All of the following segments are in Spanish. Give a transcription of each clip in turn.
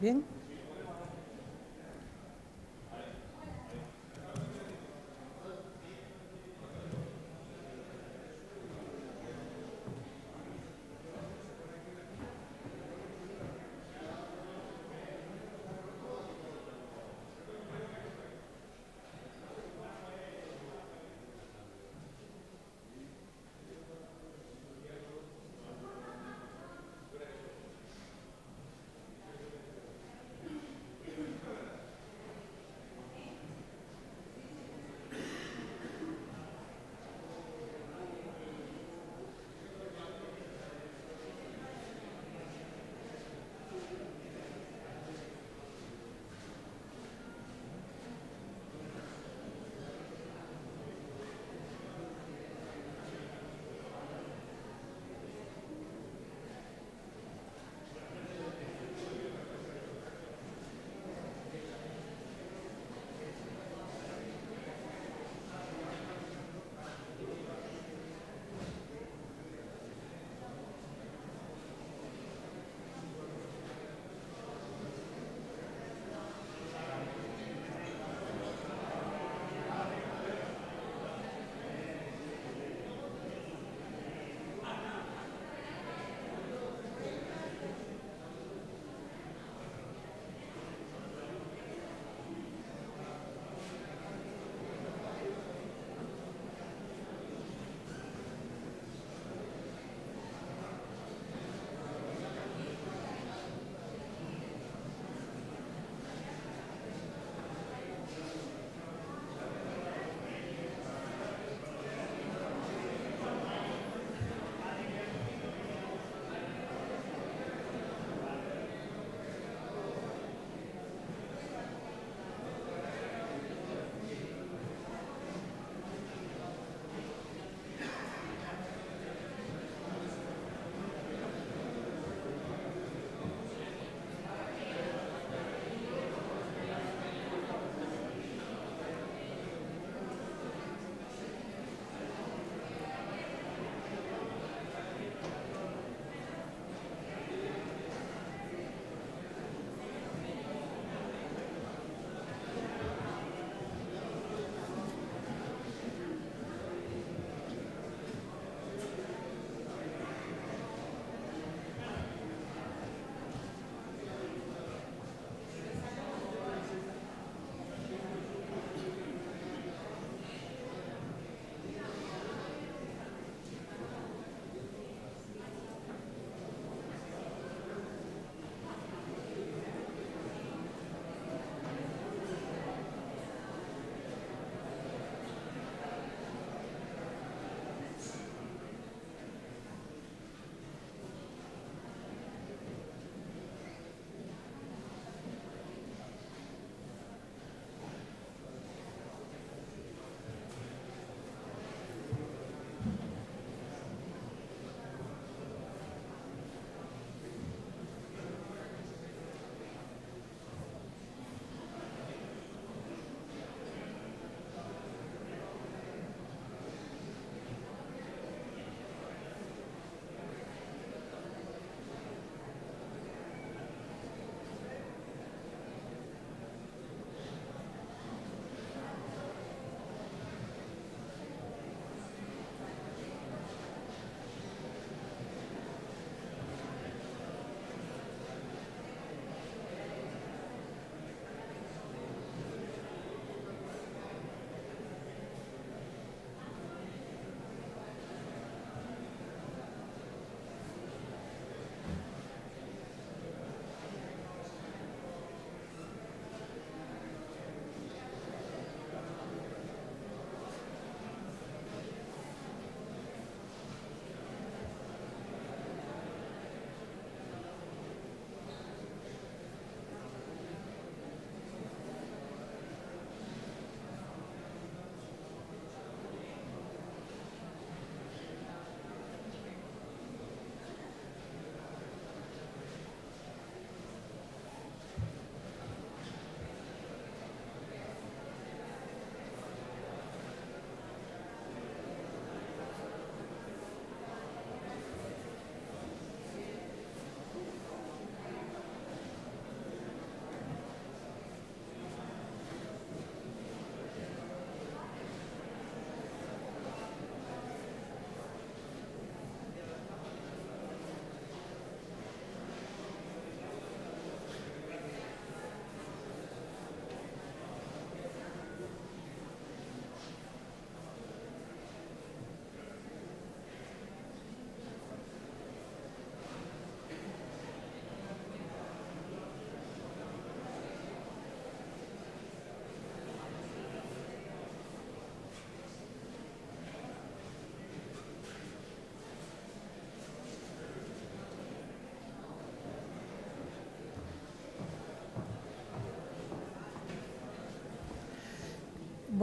Bien.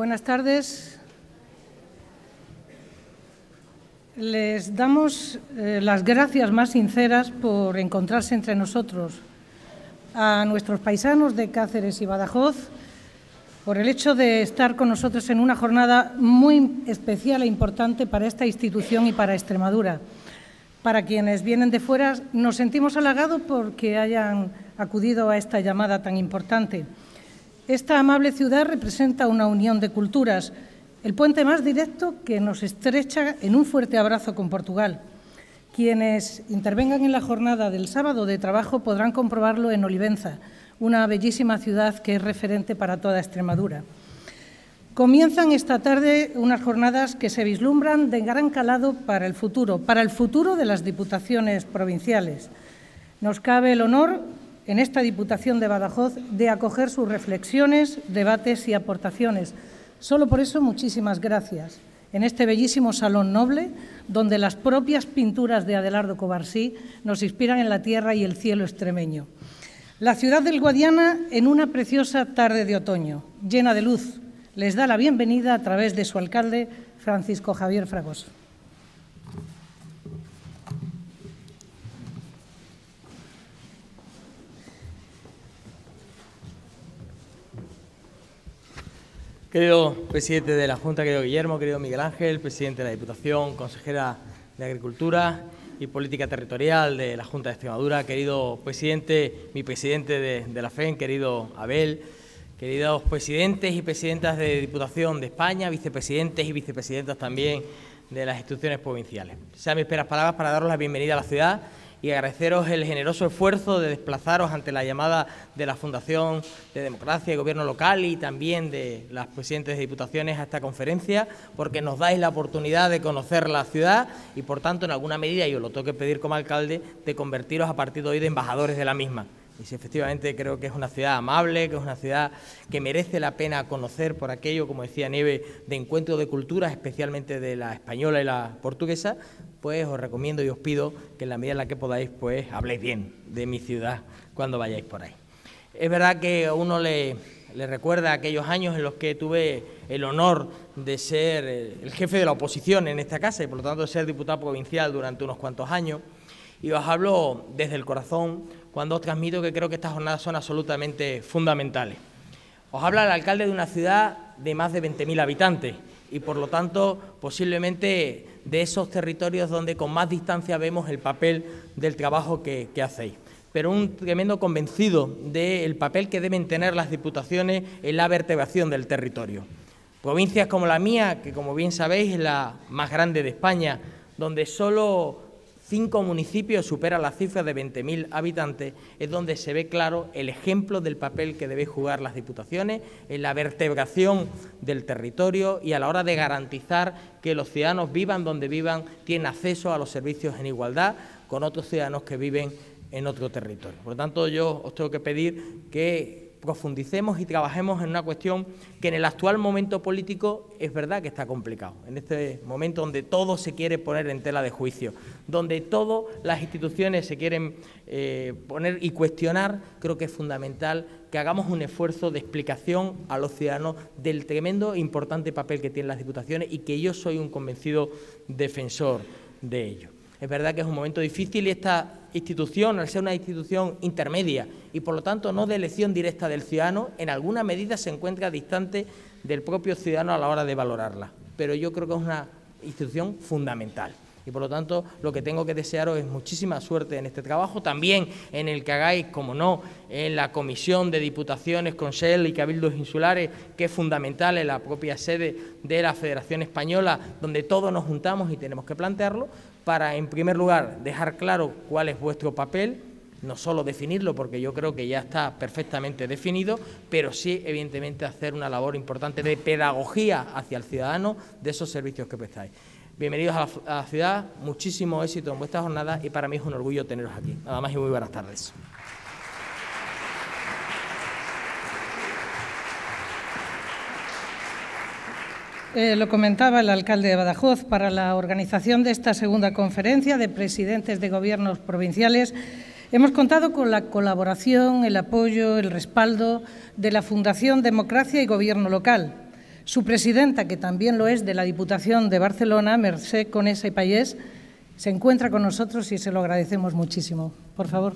Buenas tardes. Les damos las gracias más sinceras por encontrarse entre nosotros, a nuestros paisanos de Cáceres y Badajoz, por el hecho de estar con nosotros en una jornada muy especial e importante para esta institución y para Extremadura. Para quienes vienen de fuera, nos sentimos halagados porque hayan acudido a esta llamada tan importante. Esta amable ciudad representa una unión de culturas, el puente más directo que nos estrecha en un fuerte abrazo con Portugal. Quienes intervengan en la jornada del sábado de trabajo podrán comprobarlo en Olivenza, una bellísima ciudad que es referente para toda Extremadura. Comienzan esta tarde unas jornadas que se vislumbran de gran calado para el futuro de las diputaciones provinciales. Nos cabe el honor en esta Diputación de Badajoz de acoger sus reflexiones, debates y aportaciones. Solo por eso, muchísimas gracias. En este bellísimo salón noble, donde las propias pinturas de Adelardo Covarsí nos inspiran en la tierra y el cielo extremeño. La ciudad del Guadiana en una preciosa tarde de otoño, llena de luz, les da la bienvenida a través de su alcalde, Francisco Javier Fragoso. Querido presidente de la Junta, querido Guillermo, querido Miguel Ángel, presidente de la Diputación, consejera de Agricultura y Política Territorial de la Junta de Extremadura, querido presidente, mi presidente de la FEN, querido Abel, queridos presidentes y presidentas de Diputación de España, vicepresidentes y vicepresidentas también de las instituciones provinciales. Sean mis primeras palabras para daros la bienvenida a la ciudad y agradeceros el generoso esfuerzo de desplazaros ante la llamada de la Fundación de Democracia y Gobierno Local y también de las presidentes de diputaciones a esta conferencia, porque nos dais la oportunidad de conocer la ciudad y, por tanto, en alguna medida, y os lo tengo que pedir como alcalde, de convertiros a partir de hoy de embajadores de la misma. Y si efectivamente creo que es una ciudad amable, que es una ciudad que merece la pena conocer por aquello, como decía Nieve, de encuentro de culturas, especialmente de la española y la portuguesa, pues os recomiendo y os pido que en la medida en la que podáis, pues habléis bien de mi ciudad cuando vayáis por ahí. Es verdad que a uno le recuerda aquellos años en los que tuve el honor de ser el jefe de la oposición en esta casa y por lo tanto de ser diputado provincial durante unos cuantos años. Y os hablo desde el corazón cuando os transmito que creo que estas jornadas son absolutamente fundamentales. Os habla el alcalde de una ciudad de más de 20.000 habitantes y, por lo tanto, posiblemente de esos territorios donde con más distancia vemos el papel del trabajo que hacéis. Pero un tremendo convencido del papel que deben tener las diputaciones en la vertebración del territorio. Provincias como la mía, que como bien sabéis es la más grande de España, donde solo 5 municipios superan la cifra de 20.000 habitantes, es donde se ve claro el ejemplo del papel que deben jugar las diputaciones en la vertebración del territorio y a la hora de garantizar que los ciudadanos vivan donde vivan, tienen acceso a los servicios en igualdad con otros ciudadanos que viven en otro territorio. Por lo tanto, yo os tengo que pedir que profundicemos y trabajemos en una cuestión que en el actual momento político es verdad que está complicado. En este momento donde todo se quiere poner en tela de juicio, donde todas las instituciones se quieren poner y cuestionar, creo que es fundamental que hagamos un esfuerzo de explicación a los ciudadanos del tremendo e importante papel que tienen las diputaciones y que yo soy un convencido defensor de ello. Es verdad que es un momento difícil y esta institución, al ser una institución intermedia y por lo tanto no de elección directa del ciudadano, en alguna medida se encuentra distante del propio ciudadano a la hora de valorarla. Pero yo creo que es una institución fundamental y por lo tanto lo que tengo que desearos es muchísima suerte en este trabajo, también en el que hagáis, como no, en la Comisión de Diputaciones, Consell y Cabildos Insulares, que es fundamental en la propia sede de la Federación Española, donde todos nos juntamos y tenemos que plantearlo, para, en primer lugar, dejar claro cuál es vuestro papel, no solo definirlo, porque yo creo que ya está perfectamente definido, pero sí, evidentemente, hacer una labor importante de pedagogía hacia el ciudadano de esos servicios que prestáis. Bienvenidos a la ciudad, muchísimo éxito en vuestra jornada y para mí es un orgullo teneros aquí. Nada más y muy buenas tardes. Lo comentaba el alcalde de Badajoz, para la organización de esta segunda conferencia de presidentes de gobiernos provinciales hemos contado con la colaboración, el apoyo, el respaldo de la Fundación Democracia y Gobierno Local. Su presidenta, que también lo es de la Diputación de Barcelona, Mercè Conesa i Pallés, se encuentra con nosotros y se lo agradecemos muchísimo. Por favor.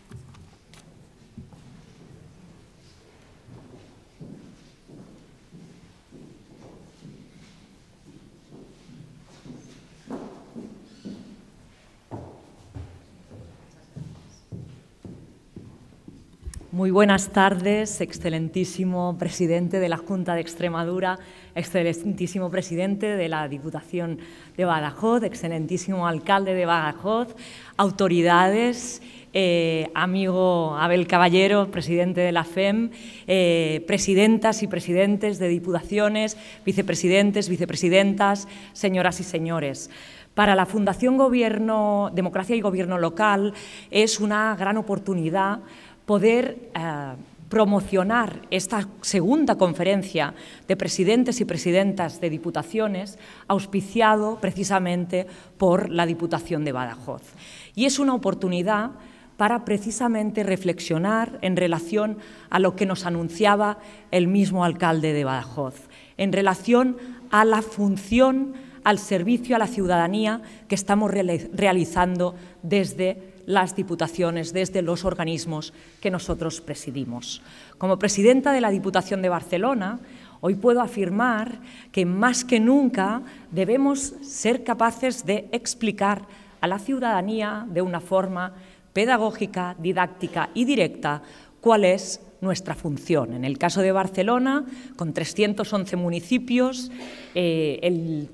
Muy buenas tardes, excelentísimo presidente de la Junta de Extremadura, excelentísimo presidente de la Diputación de Badajoz, excelentísimo alcalde de Badajoz, autoridades, amigo Abel Caballero, presidente de la FEM, presidentas y presidentes de diputaciones, vicepresidentes, vicepresidentas, señoras y señores. Para la Fundación Democracia y Gobierno Local es una gran oportunidad poder promocionar esta segunda conferencia de presidentes y presidentas de diputaciones, auspiciado precisamente por la Diputación de Badajoz. Y es una oportunidad para precisamente reflexionar en relación a lo que nos anunciaba el mismo alcalde de Badajoz, en relación a la función, al servicio a la ciudadanía que estamos realizando desde las diputaciones, desde los organismos que nosotros presidimos. Como presidenta de la Diputación de Barcelona, hoy puedo afirmar que más que nunca debemos ser capaces de explicar a la ciudadanía de una forma pedagógica, didáctica y directa cuál es nuestra función. En el caso de Barcelona, con 311 municipios, el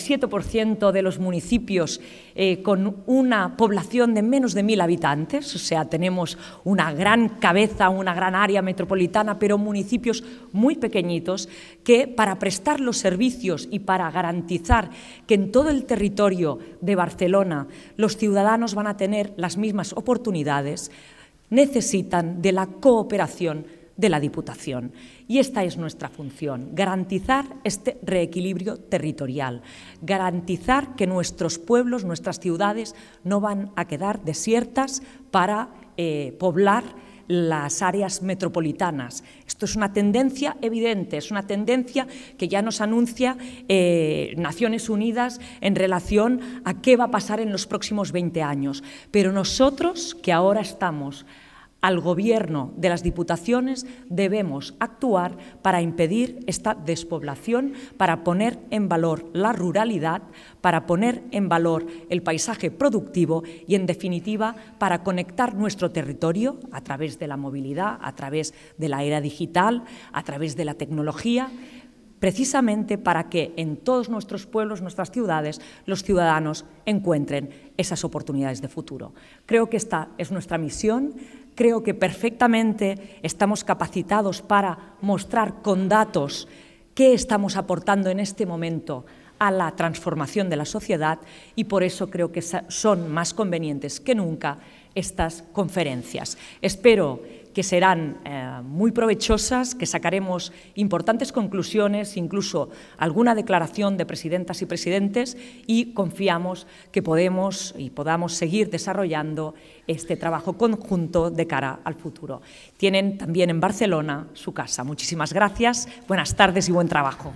37% de los municipios con una población de menos de 1000 habitantes, o sea, tenemos una gran cabeza, una gran área metropolitana, pero municipios muy pequeñitos que para prestar los servicios y para garantizar que en todo el territorio de Barcelona los ciudadanos van a tener las mismas oportunidades, necesitan de la cooperación de la Diputación. Y esta es nuestra función, garantizar este reequilibrio territorial, garantizar que nuestros pueblos, nuestras ciudades no van a quedar desiertas para poblar las áreas metropolitanas. Esto es una tendencia evidente, es una tendencia que ya nos anuncia Naciones Unidas en relación a qué va a pasar en los próximos 20 años. Pero nosotros, que ahora estamos al Gobierno de las Diputaciones, debemos actuar para impedir esta despoblación, para poner en valor la ruralidad, para poner en valor el paisaje productivo y, en definitiva, para conectar nuestro territorio a través de la movilidad, a través de la era digital, a través de la tecnología, precisamente para que en todos nuestros pueblos, nuestras ciudades, los ciudadanos encuentren esas oportunidades de futuro. Creo que esta es nuestra misión. Creo que perfectamente estamos capacitados para mostrar con datos qué estamos aportando en este momento a la transformación de la sociedad y por eso creo que son más convenientes que nunca estas conferencias. Espero que serán muy provechosas, que sacaremos importantes conclusiones, incluso alguna declaración de presidentas y presidentes, y confiamos que podamos seguir desarrollando este trabajo conjunto de cara al futuro. Tienen también en Barcelona su casa. Muchísimas gracias, buenas tardes y buen trabajo.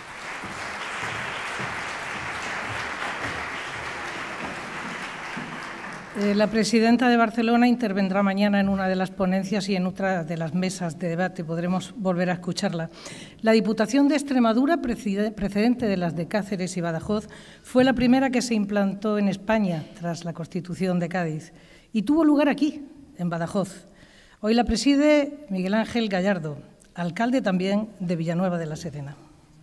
La presidenta de Barcelona intervendrá mañana en una de las ponencias y en otra de las mesas de debate. Podremos volver a escucharla. La Diputación de Extremadura, precedente de las de Cáceres y Badajoz, fue la primera que se implantó en España tras la Constitución de Cádiz y tuvo lugar aquí, en Badajoz. Hoy la preside Miguel Ángel Gallardo, alcalde también de Villanueva de la Serena.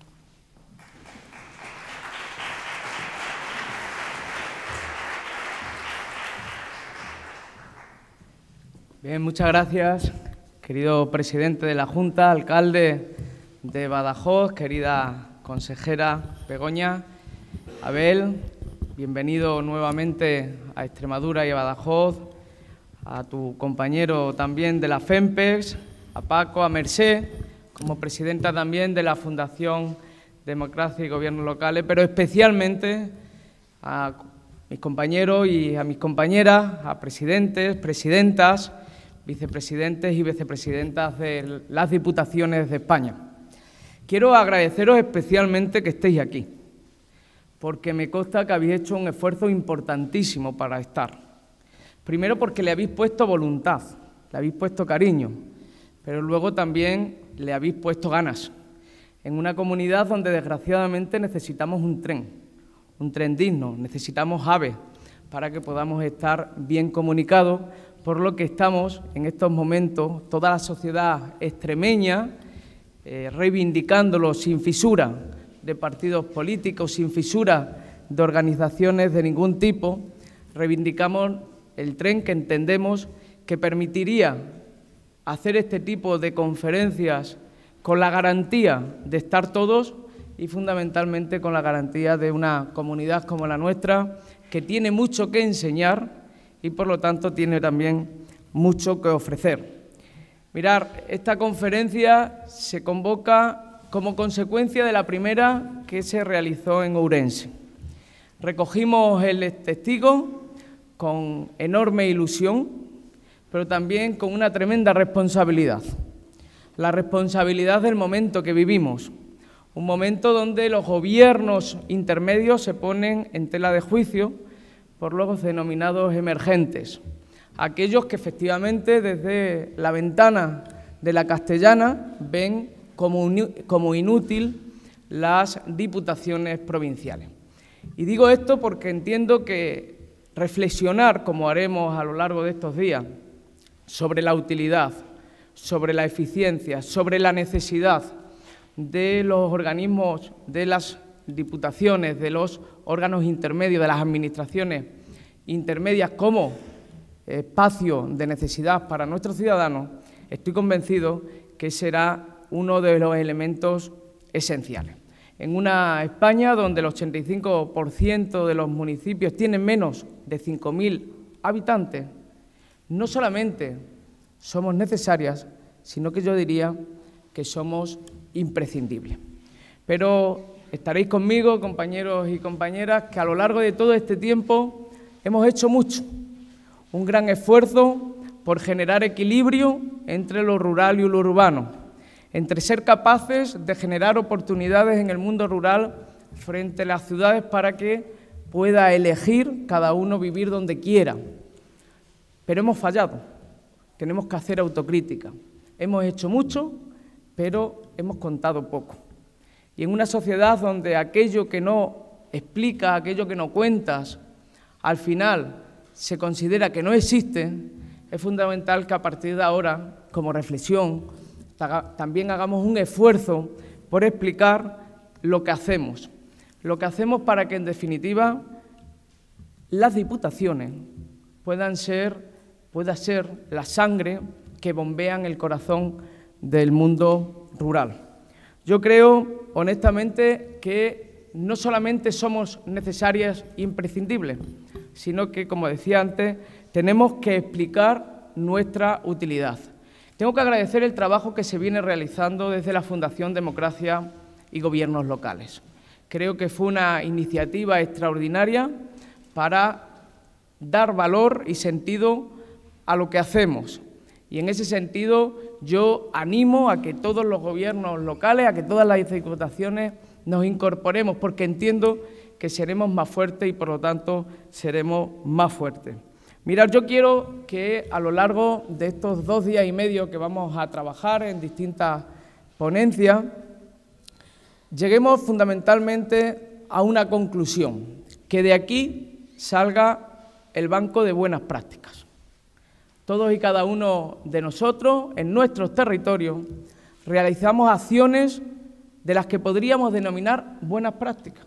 Bien, muchas gracias, querido presidente de la Junta, alcalde de Badajoz, querida consejera Begoña, Abel, bienvenido nuevamente a Extremadura y a Badajoz, a tu compañero también de la FEMPEX, a Paco, a Mercè, como presidenta también de la Fundación Democracia y Gobierno Locales, pero especialmente a mis compañeros y a mis compañeras, a presidentes, presidentas, vicepresidentes y vicepresidentas de las Diputaciones de España. quiero agradeceros especialmente que estéis aquí, porque me consta que habéis hecho un esfuerzo importantísimo para estar. Primero porque le habéis puesto voluntad, le habéis puesto cariño, pero luego también le habéis puesto ganas. En una comunidad donde desgraciadamente necesitamos un tren digno, necesitamos AVE para que podamos estar bien comunicados, por lo que estamos en estos momentos, toda la sociedad extremeña, reivindicándolo sin fisura de partidos políticos, sin fisura de organizaciones de ningún tipo, reivindicamos el tren que entendemos que permitiría hacer este tipo de conferencias con la garantía de estar todos y fundamentalmente con la garantía de una comunidad como la nuestra que tiene mucho que enseñar y por lo tanto tiene también mucho que ofrecer. Mirad, esta conferencia se convoca como consecuencia de la primera que se realizó en Ourense. Recogimos el testigo con enorme ilusión, pero también con una tremenda responsabilidad. La responsabilidad del momento que vivimos, un momento donde los gobiernos intermedios se ponen en tela de juicio por los denominados emergentes, aquellos que efectivamente desde la ventana de la Castellana ven como inútil las diputaciones provinciales. Y digo esto porque entiendo que reflexionar, como haremos a lo largo de estos días, sobre la utilidad, sobre la eficiencia, sobre la necesidad de los organismos, de las diputaciones, de los órganos intermedios, de las administraciones intermedias como espacio de necesidad para nuestros ciudadanos, estoy convencido que será uno de los elementos esenciales. En una España donde el 85% de los municipios tienen menos de 5.000 habitantes, no solamente somos necesarias, sino que yo diría que somos imprescindibles. Pero estaréis conmigo, compañeros y compañeras, que a lo largo de todo este tiempo hemos hecho mucho, un gran esfuerzo por generar equilibrio entre lo rural y lo urbano, entre ser capaces de generar oportunidades en el mundo rural frente a las ciudades para que pueda elegir cada uno vivir donde quiera. Pero hemos fallado, tenemos que hacer autocrítica. Hemos hecho mucho, pero hemos contado poco. Y en una sociedad donde aquello que no explicas, aquello que no cuentas, al final se considera que no existe, es fundamental que a partir de ahora, como reflexión, también hagamos un esfuerzo por explicar lo que hacemos para que, en definitiva, las diputaciones pueda ser la sangre que bombea en el corazón del mundo rural. Yo creo, honestamente, que no solamente somos necesarias e imprescindibles, sino que, como decía antes, tenemos que explicar nuestra utilidad. Tengo que agradecer el trabajo que se viene realizando desde la Fundación Democracia y Gobiernos Locales. Creo que fue una iniciativa extraordinaria para dar valor y sentido a lo que hacemos. Y en ese sentido yo animo a que todos los gobiernos locales, a que todas las diputaciones nos incorporemos, porque entiendo que seremos más fuertes y por lo tanto seremos más fuertes. Mirad, yo quiero que a lo largo de estos 2 días y medio que vamos a trabajar en distintas ponencias, lleguemos fundamentalmente a una conclusión, que de aquí salga el banco de buenas prácticas. Todos y cada uno de nosotros, en nuestros territorios, realizamos acciones de las que podríamos denominar buenas prácticas.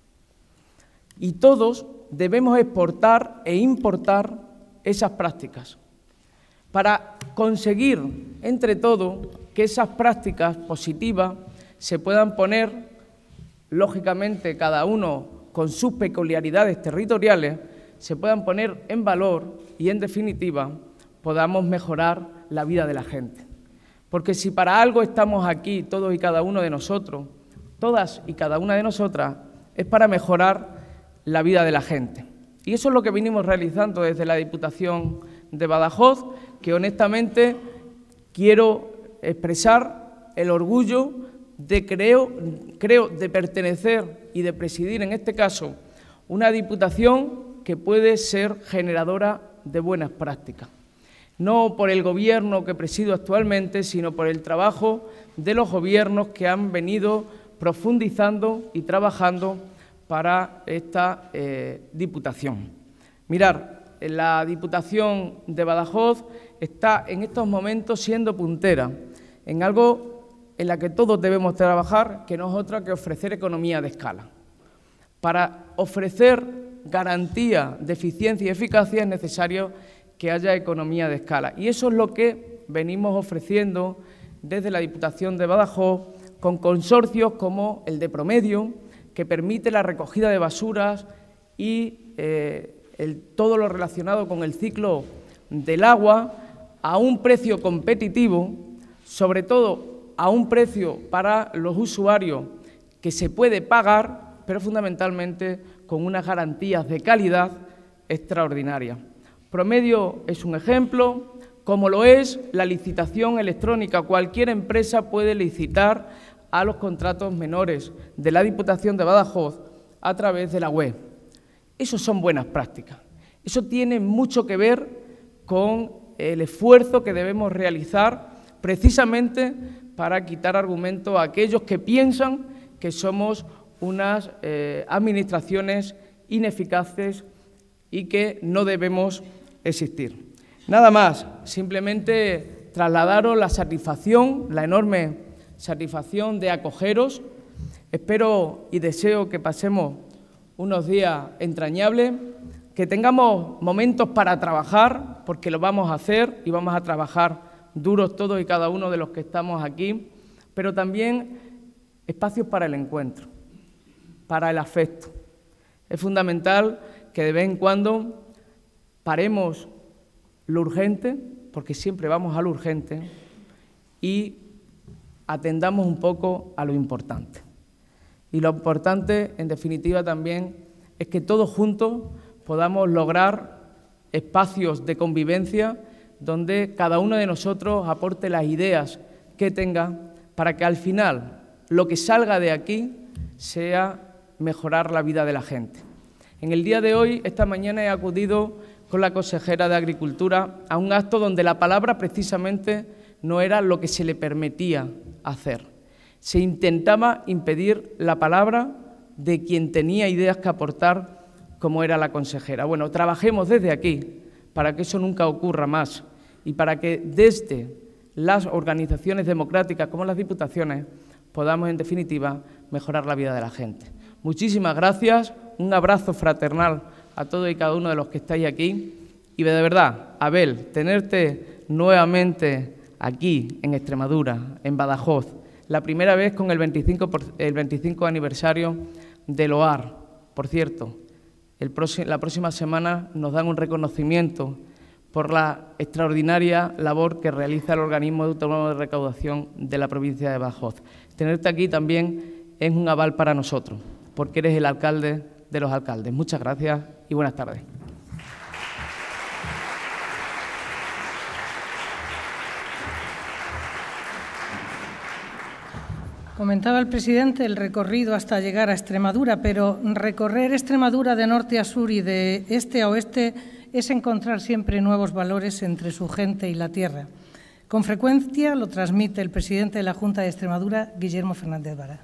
Y todos debemos exportar e importar esas prácticas para conseguir, entre todos, que esas prácticas positivas se puedan poner, lógicamente, cada uno con sus peculiaridades territoriales, se puedan poner en valor y, en definitiva, podamos mejorar la vida de la gente. Porque si para algo estamos aquí, todos y cada uno de nosotros, todas y cada una de nosotras, es para mejorar la vida de la gente. Y eso es lo que venimos realizando desde la Diputación de Badajoz, que honestamente quiero expresar el orgullo de pertenecer y de presidir, en este caso, una Diputación que puede ser generadora de buenas prácticas. No por el Gobierno que presido actualmente, sino por el trabajo de los gobiernos que han venido profundizando y trabajando para esta Diputación. Mirar, la Diputación de Badajoz está en estos momentos siendo puntera en algo en la que todos debemos trabajar, que no es otra que ofrecer economía de escala. Para ofrecer garantía de eficiencia y eficacia es necesario que haya economía de escala. Y eso es lo que venimos ofreciendo desde la Diputación de Badajoz con consorcios como el de Promedio, que permite la recogida de basuras y todo lo relacionado con el ciclo del agua a un precio competitivo, sobre todo a un precio para los usuarios que se puede pagar, pero fundamentalmente con unas garantías de calidad extraordinarias. Promedio es un ejemplo, como lo es la licitación electrónica. Cualquier empresa puede licitar a los contratos menores de la Diputación de Badajoz a través de la web. Eso son buenas prácticas. Eso tiene mucho que ver con el esfuerzo que debemos realizar precisamente para quitar argumentos a aquellos que piensan que somos unas administraciones ineficaces y que no debemos existir. Nada más, simplemente trasladaros la satisfacción, la enorme satisfacción de acogeros. Espero y deseo que pasemos unos días entrañables, que tengamos momentos para trabajar, porque lo vamos a hacer y vamos a trabajar duros todos y cada uno de los que estamos aquí, pero también espacios para el encuentro, para el afecto. Es fundamental que de vez en cuando paremos lo urgente, porque siempre vamos a lo urgente, y atendamos un poco a lo importante. Y lo importante, en definitiva, también es que todos juntos podamos lograr espacios de convivencia donde cada uno de nosotros aporte las ideas que tenga para que al final lo que salga de aquí sea mejorar la vida de la gente. En el día de hoy, esta mañana, he acudido con la consejera de Agricultura a un acto donde la palabra precisamente no era lo que se le permitía hacer. Se intentaba impedir la palabra de quien tenía ideas que aportar, como era la consejera. Bueno, trabajemos desde aquí para que eso nunca ocurra más y para que desde las organizaciones democráticas como las diputaciones podamos, en definitiva, mejorar la vida de la gente. Muchísimas gracias, un abrazo fraternal a todos y cada uno de los que estáis aquí y de verdad, Abel, tenerte nuevamente aquí en Extremadura, en Badajoz, la primera vez con el 25 aniversario del OAR. Por cierto, la próxima semana nos dan un reconocimiento por la extraordinaria labor que realiza el organismo autónomo de recaudación de la provincia de Badajoz. Tenerte aquí también es un aval para nosotros, porque eres el alcalde de los alcaldes. Muchas gracias y buenas tardes. Comentaba el presidente el recorrido hasta llegar a Extremadura, pero recorrer Extremadura de norte a sur y de este a oeste es encontrar siempre nuevos valores entre su gente y la tierra. Con frecuencia lo transmite el presidente de la Junta de Extremadura, Guillermo Fernández Vara.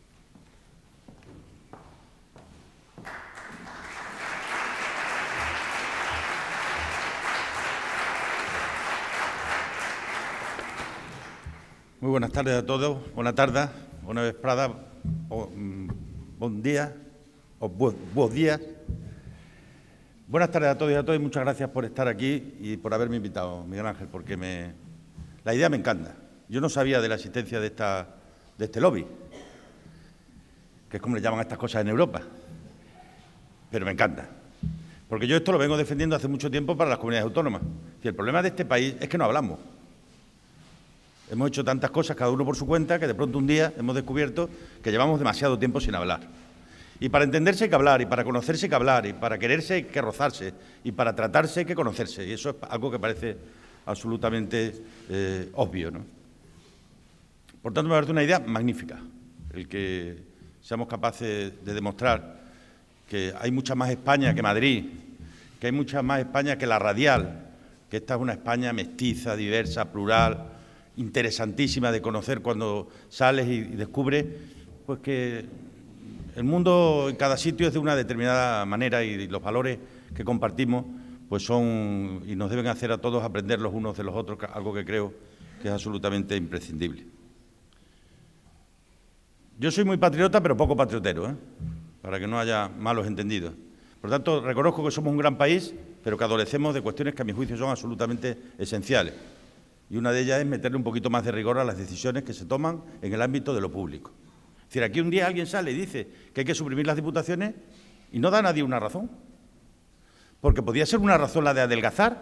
Muy buenas tardes a todos, buenas tardes, buenas vespradas, buen día, o buenos días. Buenas tardes a todos y a todas y muchas gracias por estar aquí y por haberme invitado, Miguel Ángel, porque la idea me encanta. Yo no sabía de la existencia de este lobby, que es como le llaman a estas cosas en Europa, pero me encanta. Porque yo esto lo vengo defendiendo hace mucho tiempo para las comunidades autónomas. Y el problema de este país es que no hablamos. Hemos hecho tantas cosas, cada uno por su cuenta, que de pronto un día hemos descubierto que llevamos demasiado tiempo sin hablar. Y para entenderse hay que hablar, y para conocerse hay que hablar, y para quererse hay que rozarse, y para tratarse hay que conocerse. Y eso es algo que parece absolutamente obvio, ¿no? Por tanto, me parece una idea magnífica el que seamos capaces de demostrar que hay mucha más España que Madrid, que hay mucha más España que la radial, que esta es una España mestiza, diversa, plural, interesantísima de conocer cuando sales y descubres pues que el mundo en cada sitio es de una determinada manera y los valores que compartimos pues son y nos deben hacer a todos aprender los unos de los otros, algo que creo que es absolutamente imprescindible. Yo soy muy patriota, pero poco patriotero, para que no haya malos entendidos. Por tanto, reconozco que somos un gran país, pero que adolecemos de cuestiones que a mi juicio son absolutamente esenciales. Y una de ellas es meterle un poquito más de rigor a las decisiones que se toman en el ámbito de lo público. Es decir, aquí un día alguien sale y dice que hay que suprimir las diputaciones y no da a nadie una razón. Porque podía ser una razón la de adelgazar.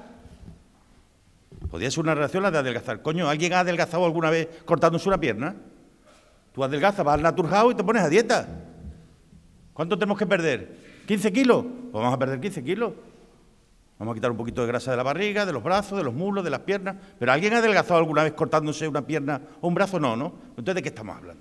Podía ser una razón la de adelgazar. Coño, ¿alguien ha adelgazado alguna vez cortándose una pierna? Tú adelgazas, vas al Naturhaus y te pones a dieta. ¿Cuánto tenemos que perder? ¿15 kilos? Pues vamos a perder 15 kilos. Vamos a quitar un poquito de grasa de la barriga, de los brazos, de los muslos, de las piernas. ¿Pero alguien ha adelgazado alguna vez cortándose una pierna o un brazo? No, ¿no? Entonces, ¿de qué estamos hablando?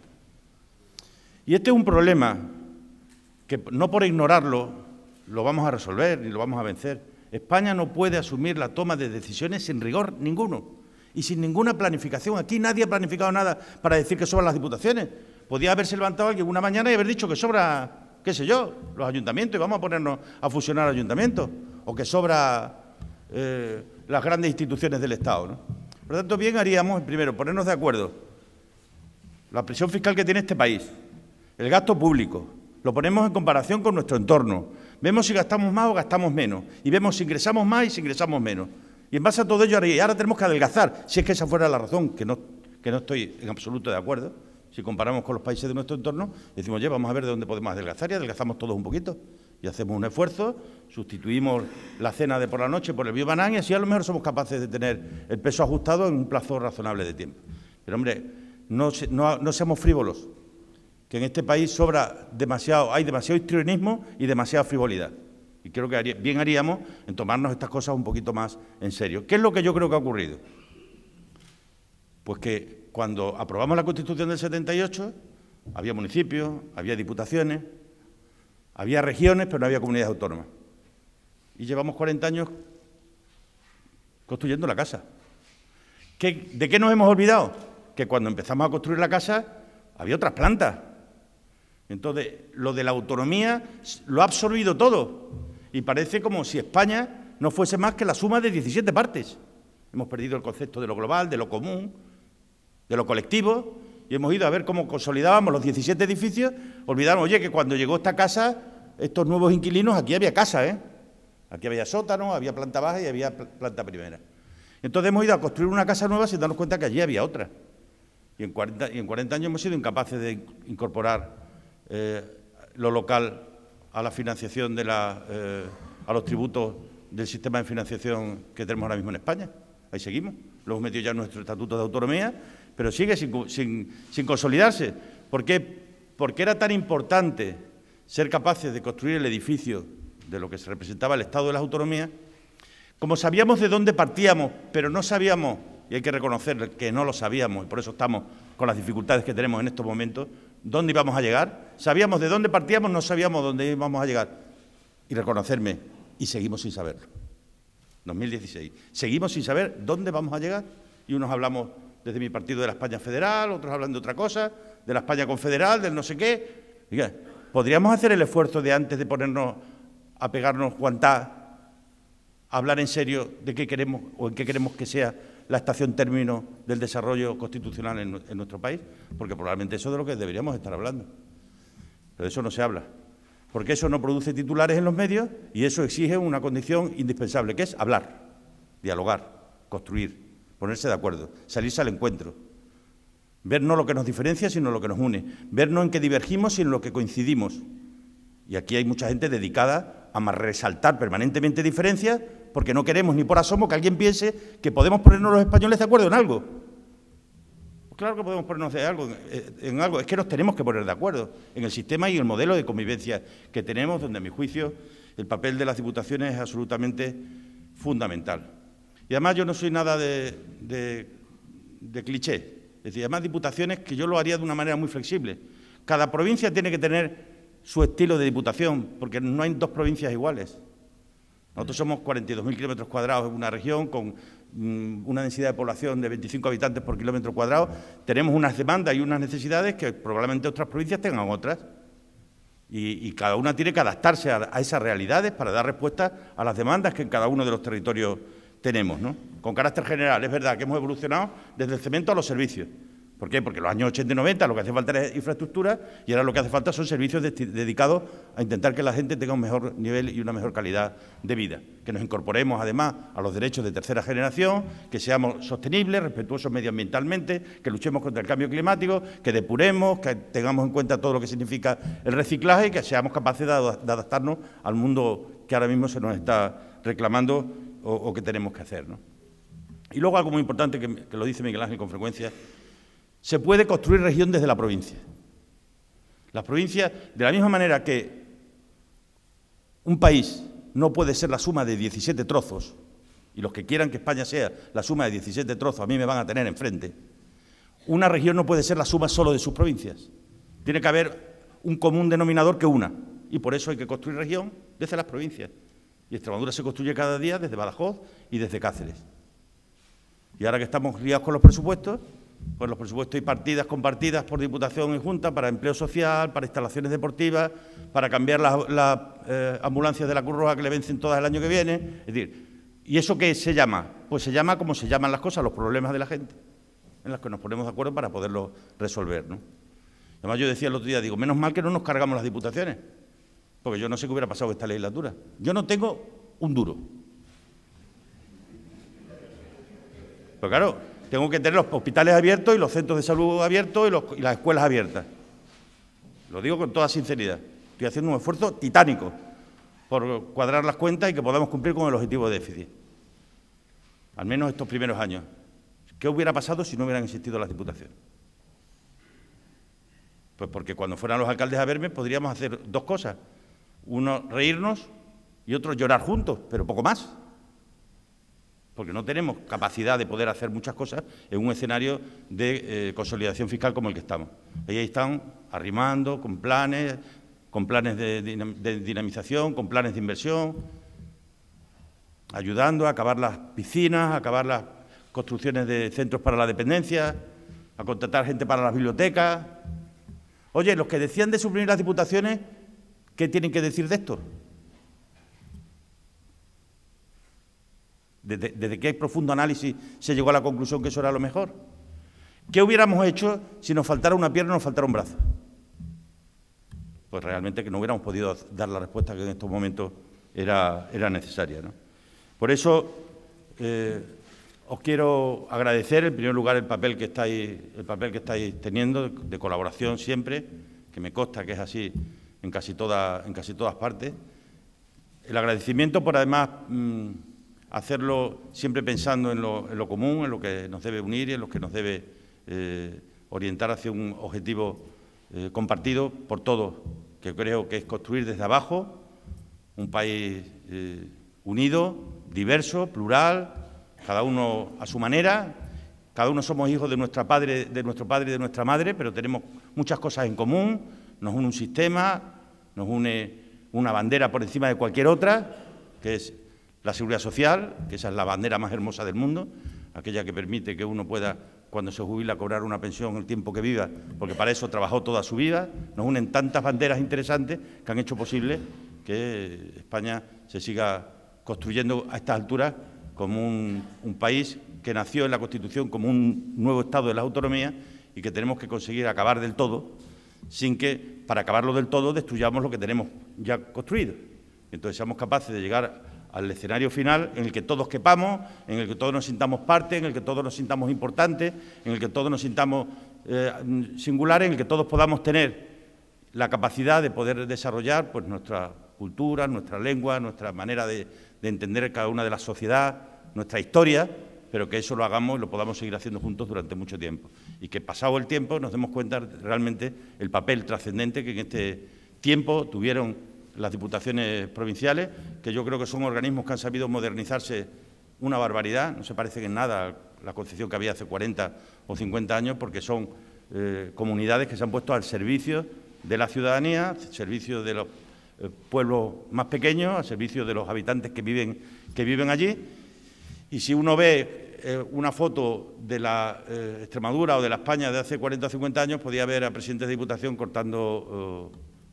Y este es un problema que no por ignorarlo lo vamos a resolver ni lo vamos a vencer. España no puede asumir la toma de decisiones sin rigor ninguno y sin ninguna planificación. Aquí nadie ha planificado nada para decir que sobran las diputaciones. Podía haberse levantado alguien una mañana y haber dicho que sobra, qué sé yo, los ayuntamientos y vamos a ponernos a fusionar ayuntamientos, o que sobra las grandes instituciones del Estado, ¿no? Por lo tanto, bien haríamos, primero, ponernos de acuerdo. La presión fiscal que tiene este país, el gasto público, lo ponemos en comparación con nuestro entorno. Vemos si gastamos más o gastamos menos. Y vemos si ingresamos más y si ingresamos menos. Y en base a todo ello, ahora tenemos que adelgazar, si es que esa fuera la razón, que no estoy en absoluto de acuerdo. Si comparamos con los países de nuestro entorno, decimos, oye, vamos a ver de dónde podemos adelgazar y adelgazamos todos un poquito. Y hacemos un esfuerzo, sustituimos la cena de por la noche por el biobanán y así a lo mejor somos capaces de tener el peso ajustado en un plazo razonable de tiempo. Pero, hombre, no seamos frívolos, que en este país hay demasiado histrionismo y demasiada frivolidad. Y creo que bien haríamos en tomarnos estas cosas un poquito más en serio. ¿Qué es lo que yo creo que ha ocurrido? Pues que cuando aprobamos la Constitución del 78, había municipios, había diputaciones, había regiones, pero no había comunidades autónomas. Y llevamos 40 años construyendo la casa. ¿De qué nos hemos olvidado? Que cuando empezamos a construir la casa había otras plantas. Entonces, lo de la autonomía lo ha absorbido todo y parece como si España no fuese más que la suma de 17 partes. Hemos perdido el concepto de lo global, de lo común, de lo colectivo y hemos ido a ver cómo consolidábamos los 17 edificios, olvidaron, oye, que cuando llegó esta casa, estos nuevos inquilinos, aquí había casa, Aquí había sótano, había planta baja y había planta primera. Entonces hemos ido a construir una casa nueva sin darnos cuenta que allí había otra. Y en 40 años hemos sido incapaces de incorporar lo local a la financiación a los tributos del sistema de financiación que tenemos ahora mismo en España. Ahí seguimos, lo hemos metido ya en nuestro Estatuto de Autonomía, pero sigue sin consolidarse. ¿Por qué? Porque era tan importante ser capaces de construir el edificio de lo que se representaba el Estado de las Autonomías, como sabíamos de dónde partíamos, pero no sabíamos, y hay que reconocer que no lo sabíamos, y por eso estamos con las dificultades que tenemos en estos momentos, dónde íbamos a llegar. Sabíamos de dónde partíamos, no sabíamos dónde íbamos a llegar. Y reconocerme, y seguimos sin saberlo. 2016. Seguimos sin saber dónde vamos a llegar. Y unos hablamos desde mi partido de la España federal, otros hablan de otra cosa, de la España confederal, del no sé qué. Oiga, ¿podríamos hacer el esfuerzo de antes de ponernos a pegarnos guantá, hablar en serio de qué queremos o en qué queremos que sea la estación término del desarrollo constitucional en nuestro país? Porque probablemente eso es de lo que deberíamos estar hablando. Pero de eso no se habla. Porque eso no produce titulares en los medios y eso exige una condición indispensable, que es hablar, dialogar, construir, ponerse de acuerdo, salirse al encuentro. Ver no lo que nos diferencia, sino lo que nos une. Ver no en qué divergimos, sino en lo que coincidimos. Y aquí hay mucha gente dedicada a resaltar permanentemente diferencias porque no queremos ni por asomo que alguien piense que podemos ponernos los españoles de acuerdo en algo. Pues claro que podemos ponernos en algo, es que nos tenemos que poner de acuerdo en el sistema y el modelo de convivencia que tenemos, donde a mi juicio el papel de las diputaciones es absolutamente fundamental. Y además yo no soy nada de cliché. Es decir, además diputaciones que yo lo haría de una manera muy flexible. Cada provincia tiene que tener su estilo de diputación, porque no hay dos provincias iguales. Nosotros somos 42.000 kilómetros cuadrados en una región con una densidad de población de 25 habitantes por kilómetro cuadrado. Tenemos unas demandas y unas necesidades que probablemente otras provincias tengan otras. Y cada una tiene que adaptarse a esas realidades para dar respuesta a las demandas que en cada uno de los territorios tenemos, ¿no? Con carácter general, es verdad que hemos evolucionado desde el cemento a los servicios. ¿Por qué? Porque en los años 80 y 90 lo que hace falta es infraestructura y ahora lo que hace falta son servicios dedicados a intentar que la gente tenga un mejor nivel y una mejor calidad de vida. Que nos incorporemos además a los derechos de tercera generación, que seamos sostenibles, respetuosos medioambientalmente, que luchemos contra el cambio climático, que depuremos, que tengamos en cuenta todo lo que significa el reciclaje y que seamos capaces de adaptarnos al mundo que ahora mismo se nos está reclamando o que tenemos que hacer, ¿no? Y luego algo muy importante que lo dice Miguel Ángel con frecuencia: se puede construir región desde la provincia. Las provincias, de la misma manera que un país no puede ser la suma de 17 trozos, y los que quieran que España sea la suma de 17 trozos a mí me van a tener enfrente, una región no puede ser la suma solo de sus provincias. Tiene que haber un común denominador que una, y por eso hay que construir región desde las provincias. Y Extremadura se construye cada día desde Badajoz y desde Cáceres. Y ahora que estamos liados con los presupuestos, pues los presupuestos y partidas compartidas por Diputación y Junta para empleo social, para instalaciones deportivas, para cambiar las ambulancias de la Cruz Roja que le vencen todas el año que viene. Es decir, ¿y eso qué se llama? Pues se llama como se llaman las cosas, los problemas de la gente, en los que nos ponemos de acuerdo para poderlos resolver, ¿no? Además yo decía el otro día, digo, menos mal que no nos cargamos las diputaciones, porque yo no sé qué hubiera pasado esta legislatura. Yo no tengo un duro. Pero claro, tengo que tener los hospitales abiertos y los centros de salud abiertos y las escuelas abiertas. Lo digo con toda sinceridad. Estoy haciendo un esfuerzo titánico por cuadrar las cuentas y que podamos cumplir con el objetivo de déficit. Al menos estos primeros años. ¿Qué hubiera pasado si no hubieran existido las diputaciones? Pues porque cuando fueran los alcaldes a verme podríamos hacer dos cosas. Uno, reírnos, y otro, llorar juntos, pero poco más. Porque no tenemos capacidad de poder hacer muchas cosas en un escenario de consolidación fiscal como el que estamos. Ahí están arrimando con planes de dinamización, con planes de inversión, ayudando a acabar las piscinas, a acabar las construcciones de centros para la dependencia, a contratar gente para las bibliotecas. Oye, los que decían de suprimir las diputaciones, ¿qué tienen que decir de esto? ¿Desde qué profundo análisis se llegó a la conclusión que eso era lo mejor? ¿Qué hubiéramos hecho si nos faltara una pierna o nos faltara un brazo? Pues realmente que no hubiéramos podido dar la respuesta que en estos momentos era necesaria, ¿no? Por eso os quiero agradecer en primer lugar el papel que estáis teniendo de colaboración siempre, que me consta que es así en casi todas partes. El agradecimiento por además hacerlo siempre pensando en lo común, en lo que nos debe unir y en lo que nos debe orientar hacia un objetivo compartido por todos, que creo que es construir desde abajo un país unido, diverso, plural, cada uno a su manera. Cada uno somos hijos de nuestro padre y de nuestra madre, pero tenemos muchas cosas en común. Nos une un sistema, nos une una bandera por encima de cualquier otra, que es la seguridad social, que esa es la bandera más hermosa del mundo, aquella que permite que uno pueda, cuando se jubila, cobrar una pensión el tiempo que viva, porque para eso trabajó toda su vida. Nos unen tantas banderas interesantes que han hecho posible que España se siga construyendo a estas alturas como un país que nació en la Constitución como un nuevo Estado de las autonomías y que tenemos que conseguir acabar del todo, sin que, para acabarlo del todo, destruyamos lo que tenemos ya construido. Entonces seamos capaces de llegar al escenario final en el que todos quepamos, en el que todos nos sintamos parte, en el que todos nos sintamos importantes, en el que todos nos sintamos singulares, en el que todos podamos tener la capacidad de poder desarrollar pues nuestra cultura, nuestra lengua, nuestra manera de entender cada una de las sociedades, nuestra historia, pero que eso lo hagamos y lo podamos seguir haciendo juntos durante mucho tiempo. Y que pasado el tiempo nos demos cuenta realmente el papel trascendente que en este tiempo tuvieron las diputaciones provinciales, que yo creo que son organismos que han sabido modernizarse una barbaridad, no se parecen en nada la concepción que había hace 40 o 50 años, porque son comunidades que se han puesto al servicio de la ciudadanía, al servicio de los pueblos más pequeños, al servicio de los habitantes que viven allí. Y si uno ve una foto de la Extremadura o de la España de hace 40 o 50 años, podía ver a presidentes de Diputación cortando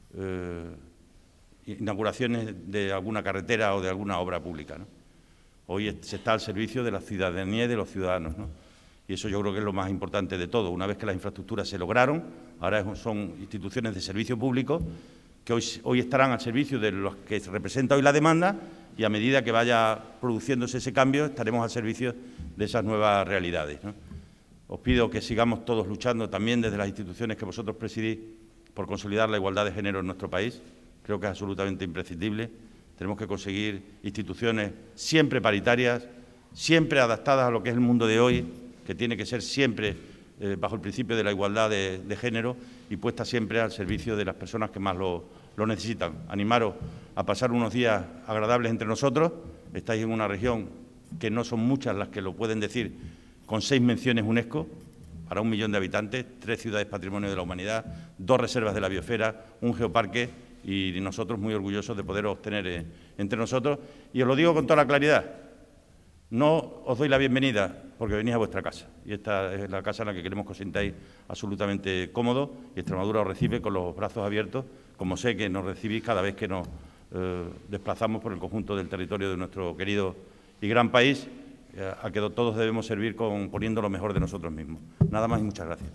inauguraciones de alguna carretera o de alguna obra pública, ¿no? Hoy se está al servicio de la ciudadanía y de los ciudadanos, ¿no? Y eso yo creo que es lo más importante de todo. Una vez que las infraestructuras se lograron, ahora son instituciones de servicio público que hoy estarán al servicio de los que representa hoy la demanda, y a medida que vaya produciéndose ese cambio estaremos al servicio de esas nuevas realidades, ¿no? Os pido que sigamos todos luchando también desde las instituciones que vosotros presidís por consolidar la igualdad de género en nuestro país. Creo que es absolutamente imprescindible. Tenemos que conseguir instituciones siempre paritarias, siempre adaptadas a lo que es el mundo de hoy, que tiene que ser siempre bajo el principio de la igualdad de género y puesta siempre al servicio de las personas que más lo necesitan. Animaros a pasar unos días agradables entre nosotros. Estáis en una región que no son muchas las que lo pueden decir, con 6 menciones UNESCO para 1 millón de habitantes, 3 ciudades patrimonio de la humanidad, 2 reservas de la biosfera, un geoparque, y nosotros muy orgullosos de poder obtener entre nosotros. Y os lo digo con toda la claridad, no os doy la bienvenida porque venís a vuestra casa, y esta es la casa en la que queremos que os sintáis absolutamente cómodos, y Extremadura os recibe con los brazos abiertos, como sé que nos recibís cada vez que nos desplazamos por el conjunto del territorio de nuestro querido y gran país, a que todos debemos servir poniendo lo mejor de nosotros mismos. Nada más y muchas gracias.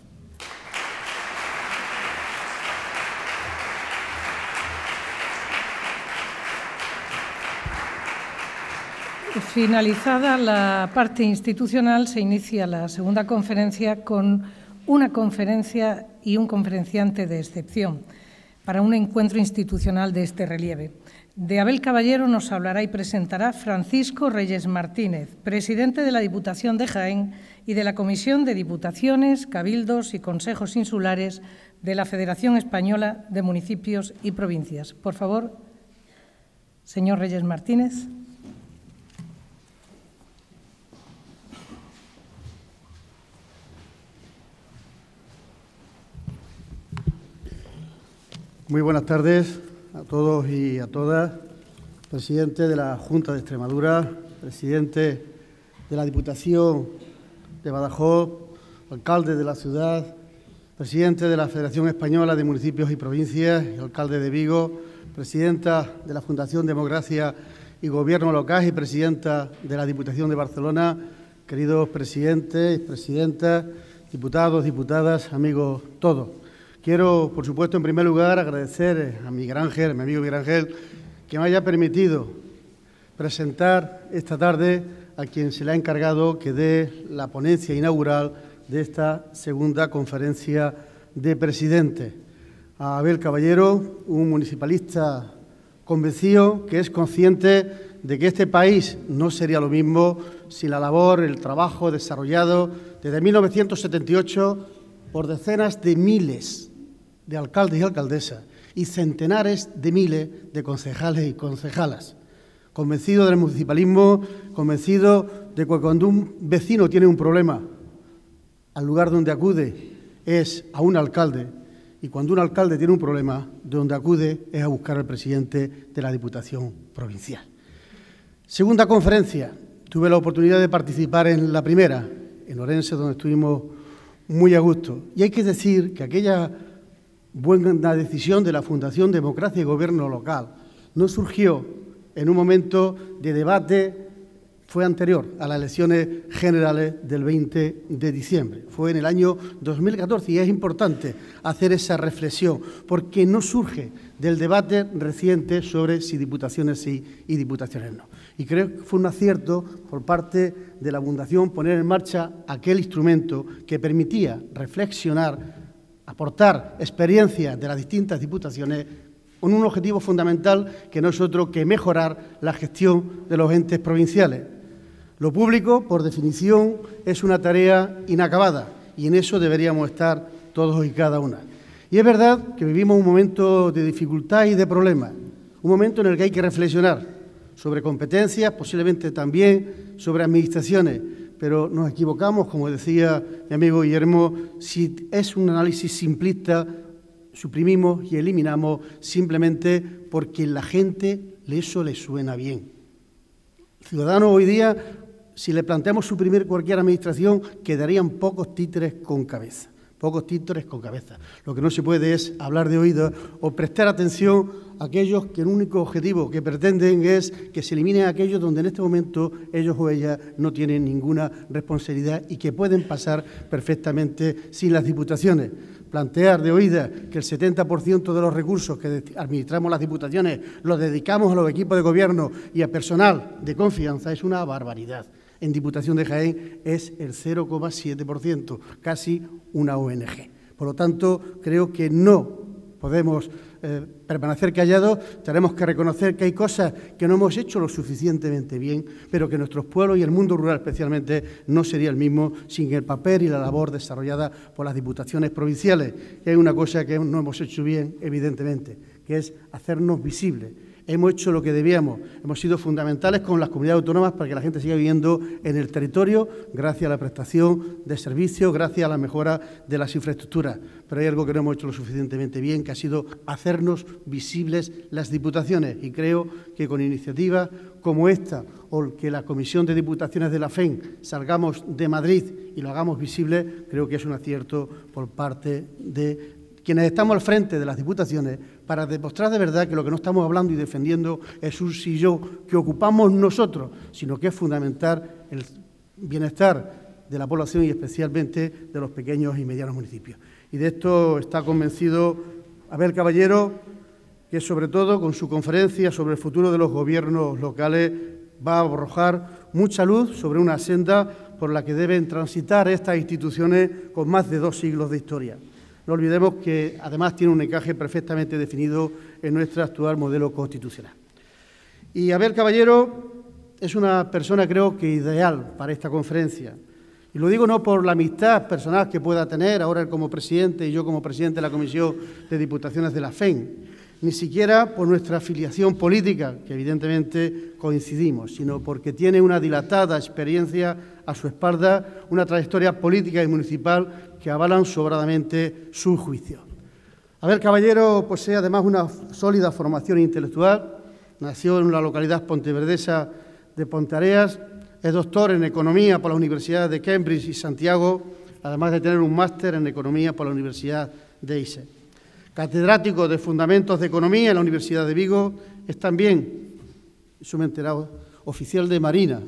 Finalizada la parte institucional, se inicia la segunda conferencia con una conferencia y un conferenciante de excepción para un encuentro institucional de este relieve. De Abel Caballero nos hablará y presentará Francisco Reyes Martínez, presidente de la Diputación de Jaén y de la Comisión de Diputaciones, Cabildos y Consejos Insulares de la Federación Española de Municipios y Provincias. Por favor, señor Reyes Martínez. Muy buenas tardes a todos y a todas. Presidente de la Junta de Extremadura, presidente de la Diputación de Badajoz, alcalde de la ciudad, presidente de la Federación Española de Municipios y Provincias, y alcalde de Vigo, presidenta de la Fundación Democracia y Gobierno Local y presidenta de la Diputación de Barcelona, queridos presidentes y presidentas, diputados, diputadas, amigos todos. Quiero, por supuesto, en primer lugar, agradecer a Miguel Ángel, mi amigo Miguel Ángel, que me haya permitido presentar esta tarde a quien se le ha encargado que dé la ponencia inaugural de esta segunda conferencia de presidentes. A Abel Caballero, un municipalista convencido que es consciente de que este país no sería lo mismo sin la labor, el trabajo desarrollado desde 1978 por decenas de miles de alcaldes y alcaldesas y centenares de miles de concejales y concejalas. Convencido del municipalismo, convencido de que cuando un vecino tiene un problema, al lugar donde acude es a un alcalde, y cuando un alcalde tiene un problema, donde acude es a buscar al presidente de la Diputación Provincial. Segunda conferencia. Tuve la oportunidad de participar en la primera, en Orense, donde estuvimos muy a gusto. Y hay que decir que aquella buena decisión de la Fundación Democracia y Gobierno Local no surgió en un momento de debate, fue anterior a las elecciones generales del 20 de diciembre. Fue en el año 2014 y es importante hacer esa reflexión porque no surge del debate reciente sobre si diputaciones sí y diputaciones no. Y creo que fue un acierto por parte de la Fundación poner en marcha aquel instrumento que permitía reflexionar, aportar experiencias de las distintas diputaciones con un objetivo fundamental que no es otro que mejorar la gestión de los entes provinciales. Lo público, por definición, es una tarea inacabada y en eso deberíamos estar todos y cada una. Y es verdad que vivimos un momento de dificultad y de problemas, un momento en el que hay que reflexionar sobre competencias, posiblemente también sobre administraciones, pero nos equivocamos, como decía mi amigo Guillermo, si es un análisis simplista, suprimimos y eliminamos simplemente porque la gente eso le suena bien. El ciudadano hoy día, si le planteamos suprimir cualquier administración, quedarían pocos títeres con cabeza. Pocos títeres con cabeza. Lo que no se puede es hablar de oídos o prestar atención a aquellos que el único objetivo que pretenden es que se eliminen aquellos donde en este momento ellos o ellas no tienen ninguna responsabilidad y que pueden pasar perfectamente sin las diputaciones. Plantear de oídas que el 70% de los recursos que administramos las diputaciones los dedicamos a los equipos de gobierno y a personal de confianza es una barbaridad. En Diputación de Jaén es el 0,7%, casi una ONG. Por lo tanto, creo que no podemos permanecer callados, tenemos que reconocer que hay cosas que no hemos hecho lo suficientemente bien, pero que nuestros pueblos y el mundo rural especialmente no sería el mismo sin el papel y la labor desarrollada por las diputaciones provinciales. Y hay una cosa que no hemos hecho bien, evidentemente, que es hacernos visibles. Hemos hecho lo que debíamos, hemos sido fundamentales con las comunidades autónomas para que la gente siga viviendo en el territorio gracias a la prestación de servicios, gracias a la mejora de las infraestructuras. Pero hay algo que no hemos hecho lo suficientemente bien, que ha sido hacernos visibles las diputaciones. Y creo que con iniciativas como esta, o que la Comisión de Diputaciones de la FEN salgamos de Madrid y lo hagamos visible, creo que es un acierto por parte de quienes estamos al frente de las diputaciones para demostrar de verdad que lo que no estamos hablando y defendiendo es un sillón que ocupamos nosotros, sino que es fundamental el bienestar de la población y especialmente de los pequeños y medianos municipios. Y de esto está convencido Abel Caballero, que sobre todo con su conferencia sobre el futuro de los gobiernos locales va a arrojar mucha luz sobre una senda por la que deben transitar estas instituciones con más de 2 siglos de historia. No olvidemos que, además, tiene un encaje perfectamente definido en nuestro actual modelo constitucional. Y Abel Caballero es una persona, creo que ideal para esta conferencia. Y lo digo no por la amistad personal que pueda tener, ahora él como presidente y yo como presidente de la Comisión de Diputaciones de la FEN, ni siquiera por nuestra afiliación política, que evidentemente coincidimos, sino porque tiene una dilatada experiencia a su espalda, una trayectoria política y municipal que avalan sobradamente su juicio. Abel Caballero posee además una sólida formación intelectual, nació en la localidad ponteverdesa de Ponteareas, es doctor en Economía por la Universidad de Cambridge y Santiago, además de tener un máster en Economía por la Universidad de ISE. Catedrático de Fundamentos de Economía en la Universidad de Vigo, es también, eso me he enterado, oficial de Marina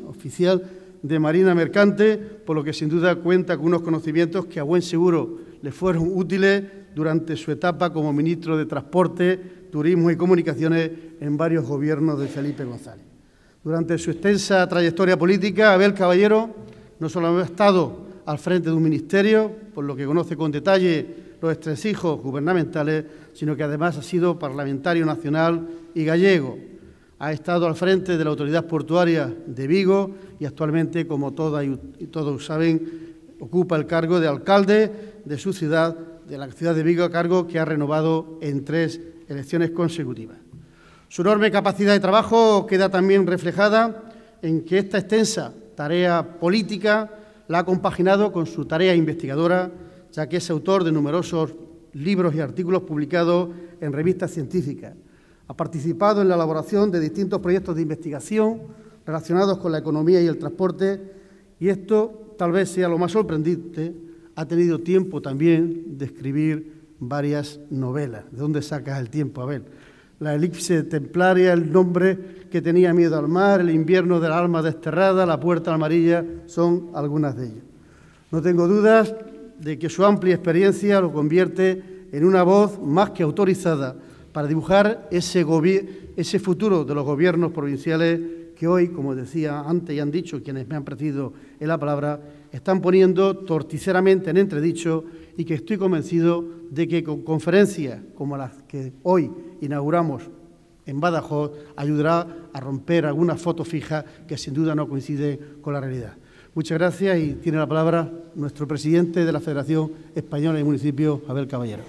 mercante, por lo que sin duda cuenta con unos conocimientos que a buen seguro le fueron útiles durante su etapa como ministro de Transporte, Turismo y Comunicaciones en varios gobiernos de Felipe González. Durante su extensa trayectoria política, Abel Caballero no solo ha estado al frente de un ministerio, por lo que conoce con detalle los entresijos gubernamentales, sino que además ha sido parlamentario nacional y gallego. Ha estado al frente de la Autoridad Portuaria de Vigo y actualmente, como todas y todos saben, ocupa el cargo de alcalde de su ciudad, de la ciudad de Vigo, cargo que ha renovado en 3 elecciones consecutivas. Su enorme capacidad de trabajo queda también reflejada en que esta extensa tarea política la ha compaginado con su tarea investigadora, ya que es autor de numerosos libros y artículos publicados en revistas científicas. Ha participado en la elaboración de distintos proyectos de investigación relacionados con la economía y el transporte, y esto tal vez sea lo más sorprendente, ha tenido tiempo también de escribir varias novelas. ¿De dónde sacas el tiempo, Abel? La elipse templaria, El nombre que tenía miedo al mar, El invierno de la alma desterrada, La puerta amarilla, son algunas de ellas. No tengo dudas de que su amplia experiencia lo convierte en una voz más que autorizada para dibujar ese futuro de los gobiernos provinciales que hoy, como decía antes y han dicho quienes me han precedido en la palabra, están poniendo torticeramente en entredicho y que estoy convencido de que con conferencias como las que hoy inauguramos en Badajoz ayudará a romper algunas fotos fijas que sin duda no coinciden con la realidad. Muchas gracias y tiene la palabra nuestro presidente de la Federación Española de Municipios, Abel Caballero.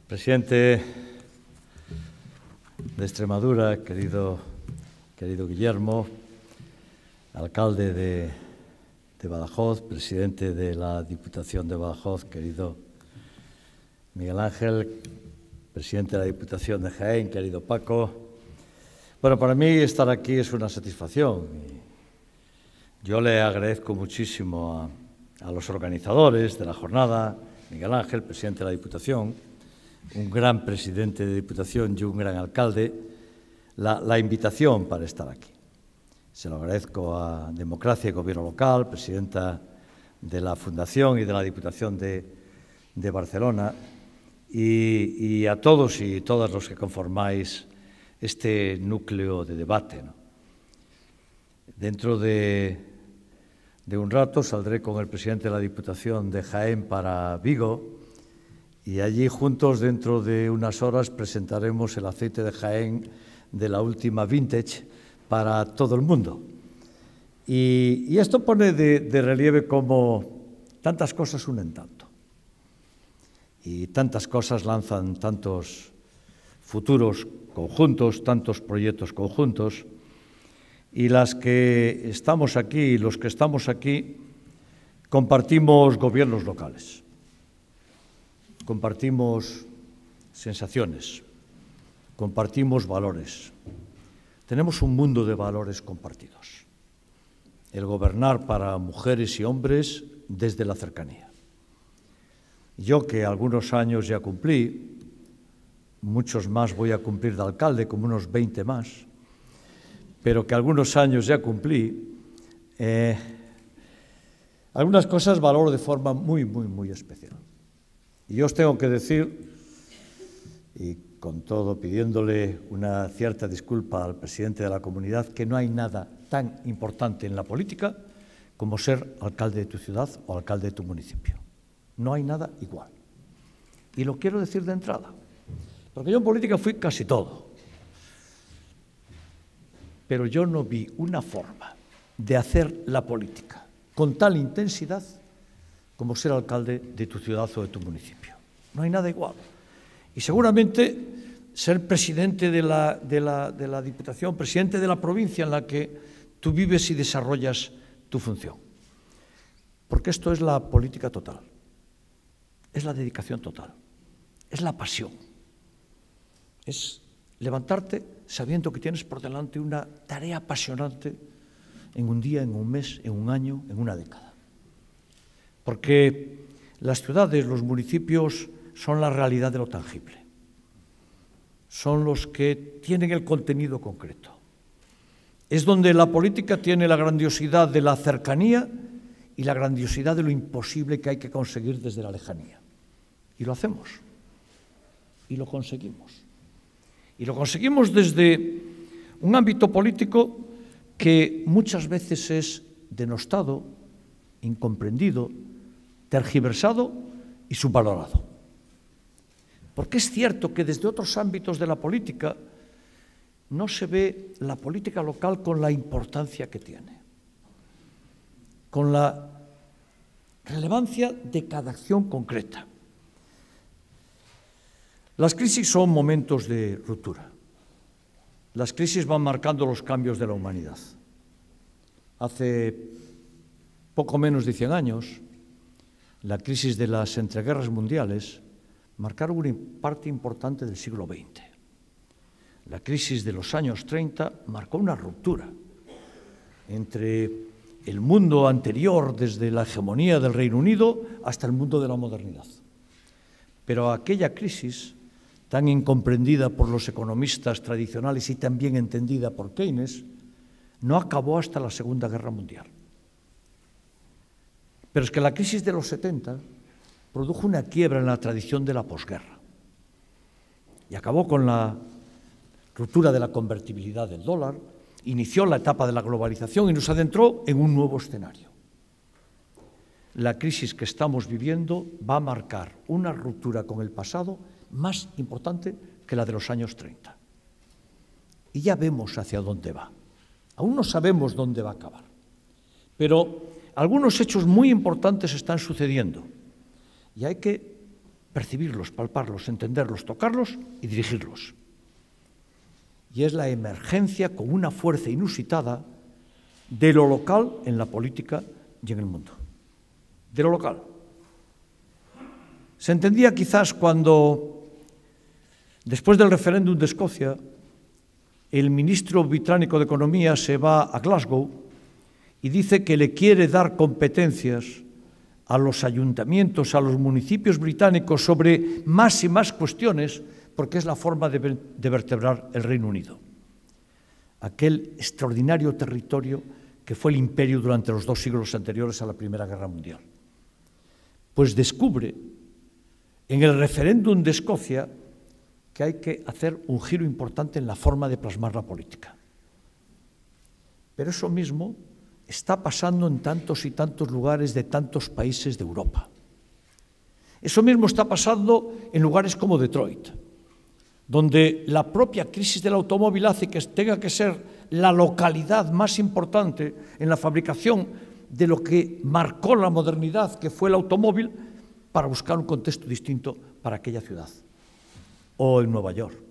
Presidente de Extremadura, querido Guillermo, alcalde de Badajoz, presidente de la Diputación de Badajoz, querido Miguel Ángel, presidente de la Diputación de Jaén, querido Paco. Bueno, para mí estar aquí es una satisfacción. Yo le agradezco muchísimo a los organizadores de la jornada, Miguel Ángel, presidente de la Diputación, un gran presidente de Diputación y un gran alcalde, la invitación para estar aquí. Se lo agradezco a Democracia y Gobierno Local, presidenta de la Fundación y de la Diputación de Barcelona, y a todos y todas los que conformáis este núcleo de debate, ¿no? Dentro de un rato saldré con el presidente de la Diputación de Jaén para Vigo, y allí juntos, dentro de unas horas, presentaremos el aceite de Jaén de la última vintage para todo el mundo. Y esto pone de relieve cómo tantas cosas unen tanto. Y tantas cosas lanzan tantos futuros conjuntos, tantos proyectos conjuntos. Y las que estamos aquí, los que estamos aquí, compartimos gobiernos locales. Compartimos sensaciones, compartimos valores. Tenemos un mundo de valores compartidos. El gobernar para mujeres y hombres desde la cercanía. Yo, que algunos años ya cumplí, muchos más voy a cumplir de alcalde, como unos 20 más, pero que algunos años ya cumplí, algunas cosas valoro de forma muy, muy, muy especial. Y yo os tengo que decir, y con todo pidiéndole una cierta disculpa al presidente de la comunidad, que no hay nada tan importante en la política como ser alcalde de tu ciudad o alcalde de tu municipio. No hay nada igual. Y lo quiero decir de entrada, porque yo en política fui casi todo. Pero yo no vi una forma de hacer la política con tal intensidad como ser alcalde de tu ciudad o de tu municipio. No hay nada igual. Y seguramente ser presidente de la Diputación, presidente de la provincia en la que tú vives y desarrollas tu función. Porque esto es la política total, es la dedicación total, es la pasión, es levantarte sabiendo que tienes por delante una tarea apasionante en un día, en un mes, en un año, en una década. Porque las ciudades, los municipios son la realidad de lo tangible. Son los que tienen el contenido concreto. Es donde la política tiene la grandiosidad de la cercanía y la grandiosidad de lo imposible que hay que conseguir desde la lejanía. Y lo hacemos. Y lo conseguimos. Y lo conseguimos desde un ámbito político que muchas veces es denostado, incomprendido, tergiversado y subvalorado. Porque es cierto que desde otros ámbitos de la política no se ve la política local con la importancia que tiene, con la relevancia de cada acción concreta. Las crisis son momentos de ruptura. Las crisis van marcando los cambios de la humanidad. Hace poco menos de 100 años, la crisis de las entreguerras mundiales marcaron una parte importante del siglo XX. La crisis de los años 30 marcó una ruptura entre el mundo anterior, desde la hegemonía del Reino Unido hasta el mundo de la modernidad. Pero aquella crisis, tan incomprendida por los economistas tradicionales y también entendida por Keynes, no acabó hasta la Segunda Guerra Mundial. Pero es que la crisis de los 70 produjo una quiebra en la tradición de la posguerra y acabó con la ruptura de la convertibilidad del dólar, inició la etapa de la globalización y nos adentró en un nuevo escenario. La crisis que estamos viviendo va a marcar una ruptura con el pasado más importante que la de los años 30. Y ya vemos hacia dónde va. Aún no sabemos dónde va a acabar. Pero algunos hechos muy importantes están sucediendo y hay que percibirlos, palparlos, entenderlos, tocarlos y dirigirlos. Y es la emergencia con una fuerza inusitada de lo local en la política y en el mundo. De lo local. Se entendía quizás cuando, después del referéndum de Escocia, el ministro británico de Economía se va a Glasgow y dice que le quiere dar competencias a los ayuntamientos, a los municipios británicos sobre más y más cuestiones, porque es la forma de vertebrar el Reino Unido. Aquel extraordinario territorio que fue el imperio durante los 2 siglos anteriores a la Primera Guerra Mundial. Pues descubre en el referéndum de Escocia que hay que hacer un giro importante en la forma de plasmar la política. Pero eso mismo está pasando en tantos y tantos lugares de tantos países de Europa. Eso mismo está pasando en lugares como Detroit, donde la propia crisis del automóvil hace que tenga que ser la localidad más importante en la fabricación de lo que marcó la modernidad, que fue el automóvil, para buscar un contexto distinto para aquella ciudad. O en Nueva York.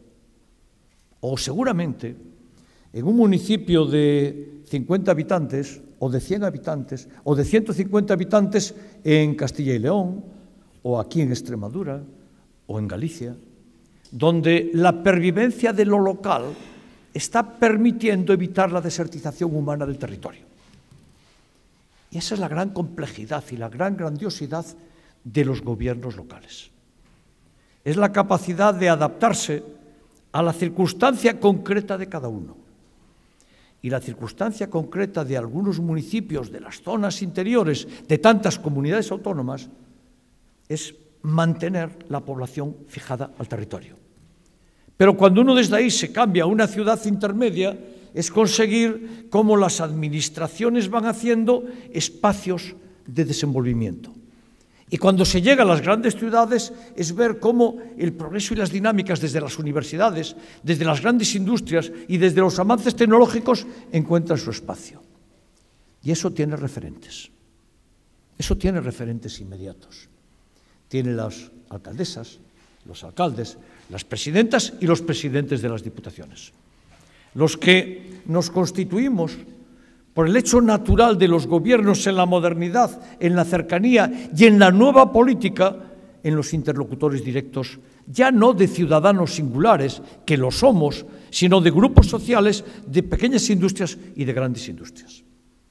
O seguramente en un municipio de 50 habitantes, o de 100 habitantes, o de 150 habitantes en Castilla y León, o aquí en Extremadura, o en Galicia, donde la pervivencia de lo local está permitiendo evitar la desertización humana del territorio. Y esa es la gran complejidad y la gran grandiosidad de los gobiernos locales. Es la capacidad de adaptarse a la circunstancia concreta de cada uno. Y la circunstancia concreta de algunos municipios, de las zonas interiores, de tantas comunidades autónomas, es mantener la población fijada al territorio. Pero cuando uno desde ahí se cambia a una ciudad intermedia, es conseguir cómo las administraciones van haciendo espacios de desenvolvimiento. Y cuando se llega a las grandes ciudades es ver cómo el progreso y las dinámicas desde las universidades, desde las grandes industrias y desde los avances tecnológicos encuentran su espacio. Y eso tiene referentes. Eso tiene referentes inmediatos. Tiene las alcaldesas, los alcaldes, las presidentas y los presidentes de las diputaciones. Los que nos constituimos por el hecho natural de los gobiernos en la modernidad, en la cercanía y en la nueva política, en los interlocutores directos, ya no de ciudadanos singulares, que lo somos, sino de grupos sociales, de pequeñas industrias y de grandes industrias.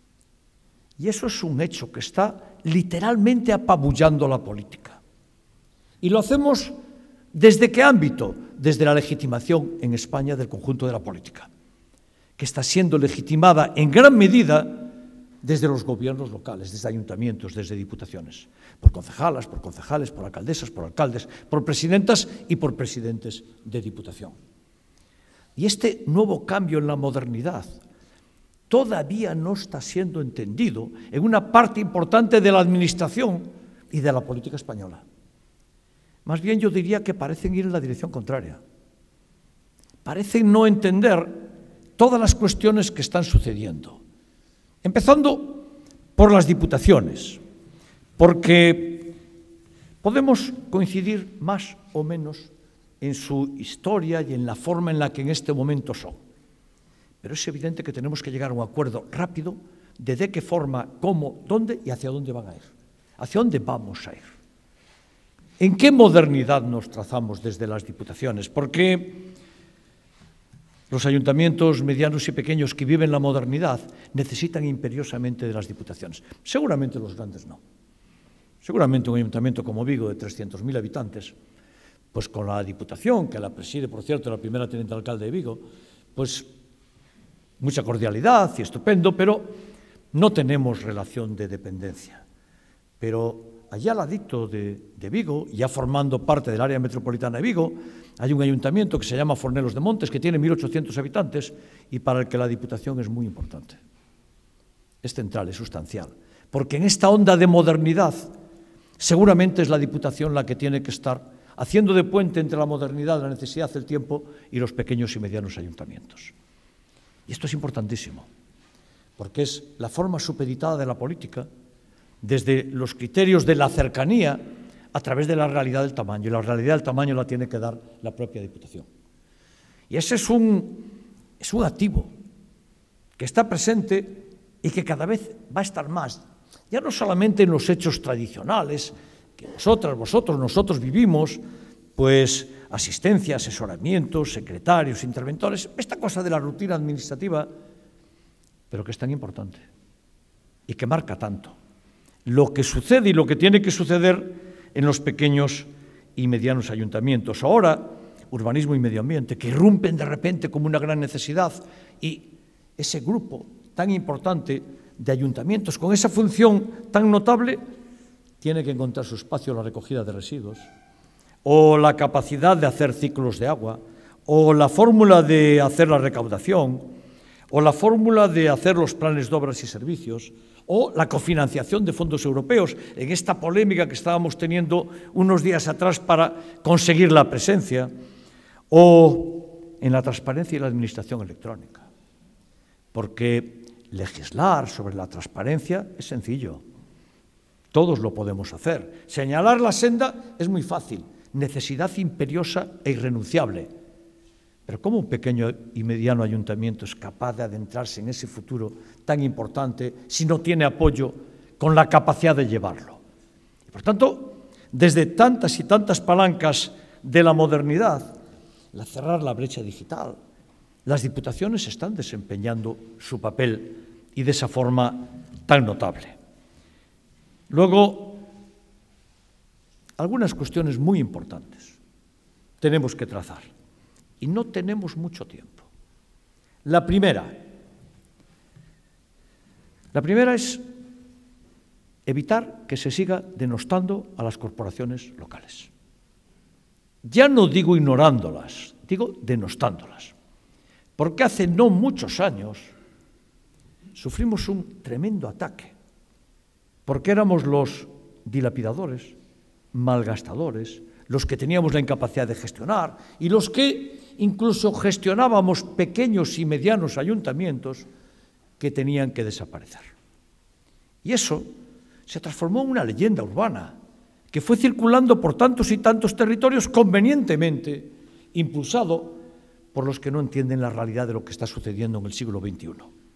Y eso es un hecho que está literalmente apabullando la política. Y lo hacemos ¿desde qué ámbito? Desde la legitimación en España del conjunto de la política, que está siendo legitimada en gran medida desde los gobiernos locales, desde ayuntamientos, desde diputaciones, por concejalas, por concejales, por alcaldesas, por alcaldes, por presidentas y por presidentes de diputación. Y este nuevo cambio en la modernidad todavía no está siendo entendido en una parte importante de la administración y de la política española. Más bien yo diría que parecen ir en la dirección contraria. Parecen no entender todas las cuestiones que están sucediendo. Empezando por las diputaciones, porque podemos coincidir más o menos en su historia y en la forma en la que en este momento son. Pero es evidente que tenemos que llegar a un acuerdo rápido de qué forma, cómo, dónde y hacia dónde van a ir. Hacia dónde vamos a ir. ¿En qué modernidad nos trazamos desde las diputaciones? Porque los ayuntamientos medianos y pequeños que viven la modernidad necesitan imperiosamente de las diputaciones. Seguramente los grandes no. Seguramente un ayuntamiento como Vigo de 300.000 habitantes, pues con la diputación, que la preside, por cierto, la primera teniente alcalde de Vigo, pues mucha cordialidad y estupendo, pero no tenemos relación de dependencia. Pero allá al ladito de Vigo, ya formando parte del área metropolitana de Vigo, hay un ayuntamiento que se llama Fornelos de Montes, que tiene 1.800 habitantes y para el que la Diputación es muy importante. Es central, es sustancial, porque en esta onda de modernidad seguramente es la Diputación la que tiene que estar haciendo de puente entre la modernidad, la necesidad del tiempo y los pequeños y medianos ayuntamientos. Y esto es importantísimo, porque es la forma supeditada de la política, desde los criterios de la cercanía a través de la realidad del tamaño, y la realidad del tamaño la tiene que dar la propia Diputación. Y ese es un activo que está presente y que cada vez va a estar más, ya no solamente en los hechos tradicionales, que nosotros vivimos, pues asistencia, asesoramientos, secretarios, interventores, esta cosa de la rutina administrativa, pero que es tan importante y que marca tanto lo que sucede y lo que tiene que suceder en los pequeños y medianos ayuntamientos. Ahora, urbanismo y medio ambiente, que irrumpen de repente como una gran necesidad, y ese grupo tan importante de ayuntamientos con esa función tan notable tiene que encontrar su espacio en la recogida de residuos, o la capacidad de hacer ciclos de agua, o la fórmula de hacer la recaudación, o la fórmula de hacer los planes de obras y servicios, o la cofinanciación de fondos europeos, en esta polémica que estábamos teniendo unos días atrás para conseguir la presencia, o en la transparencia y la administración electrónica. Porque legislar sobre la transparencia es sencillo, todos lo podemos hacer. Señalar la senda es muy fácil, necesidad imperiosa e irrenunciable. Pero ¿cómo un pequeño y mediano ayuntamiento es capaz de adentrarse en ese futuro tan importante si no tiene apoyo con la capacidad de llevarlo? Y por tanto, desde tantas y tantas palancas de la modernidad, cerrar la brecha digital, las diputaciones están desempeñando su papel y de esa forma tan notable. Luego, algunas cuestiones muy importantes tenemos que trazar y no tenemos mucho tiempo. La primera es evitar que se siga denostando a las corporaciones locales. Ya no digo ignorándolas, digo denostándolas. Porque hace no muchos años sufrimos un tremendo ataque, porque éramos los dilapidadores, malgastadores, los que teníamos la incapacidad de gestionar y los que incluso gestionábamos pequeños y medianos ayuntamientos que tenían que desaparecer. Y eso se transformó en una leyenda urbana que fue circulando por tantos y tantos territorios convenientemente, impulsado por los que no entienden la realidad de lo que está sucediendo en el siglo XXI.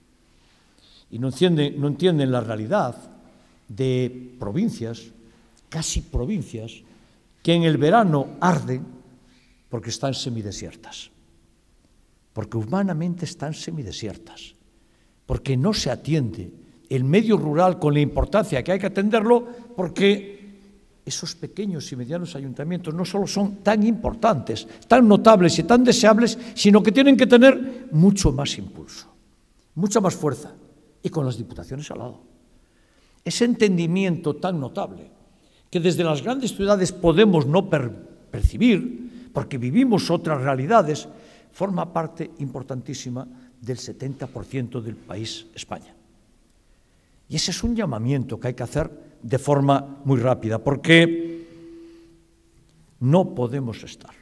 Y no entienden la realidad de provincias, casi provincias, que en el verano arden porque están semidesiertas, porque humanamente están semidesiertas, porque no se atiende el medio rural con la importancia que hay que atenderlo, porque esos pequeños y medianos ayuntamientos no solo son tan importantes, tan notables y tan deseables, sino que tienen que tener mucho más impulso, mucha más fuerza, y con las diputaciones al lado. Ese entendimiento tan notable que desde las grandes ciudades podemos no percibir, porque vivimos otras realidades, forma parte importantísima del 70% del país España. Y ese es un llamamiento que hay que hacer de forma muy rápida, porque no podemos estar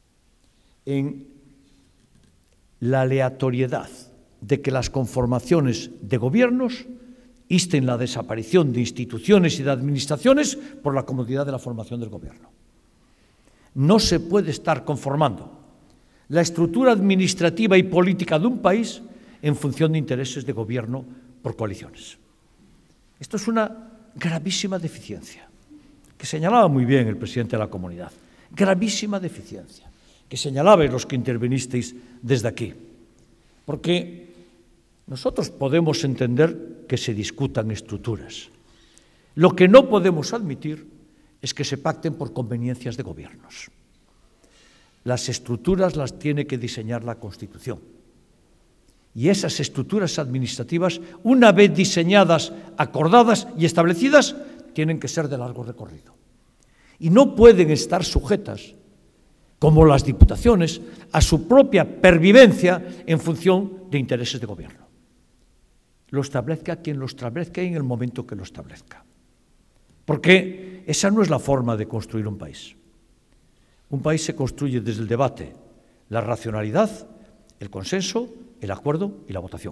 en la aleatoriedad de que las conformaciones de gobiernos insten la desaparición de instituciones y de administraciones por la comodidad de la formación del gobierno. No se puede estar conformando la estructura administrativa y política de un país en función de intereses de gobierno por coaliciones. Esto es una gravísima deficiencia, que señalaba muy bien el presidente de la Comunidad, gravísima deficiencia, que señalabais los que intervinisteis desde aquí, porque nosotros podemos entender que se discutan estructuras. Lo que no podemos admitir es que se pacten por conveniencias de gobiernos. Las estructuras las tiene que diseñar la Constitución. Y esas estructuras administrativas, una vez diseñadas, acordadas y establecidas, tienen que ser de largo recorrido. Y no pueden estar sujetas, como las diputaciones, a su propia pervivencia en función de intereses de gobierno. Lo establezca quien lo establezca en el momento que lo establezca. Porque esa no es la forma de construir un país. Un país se construye desde el debate, la racionalidad, el consenso, el acuerdo y la votación.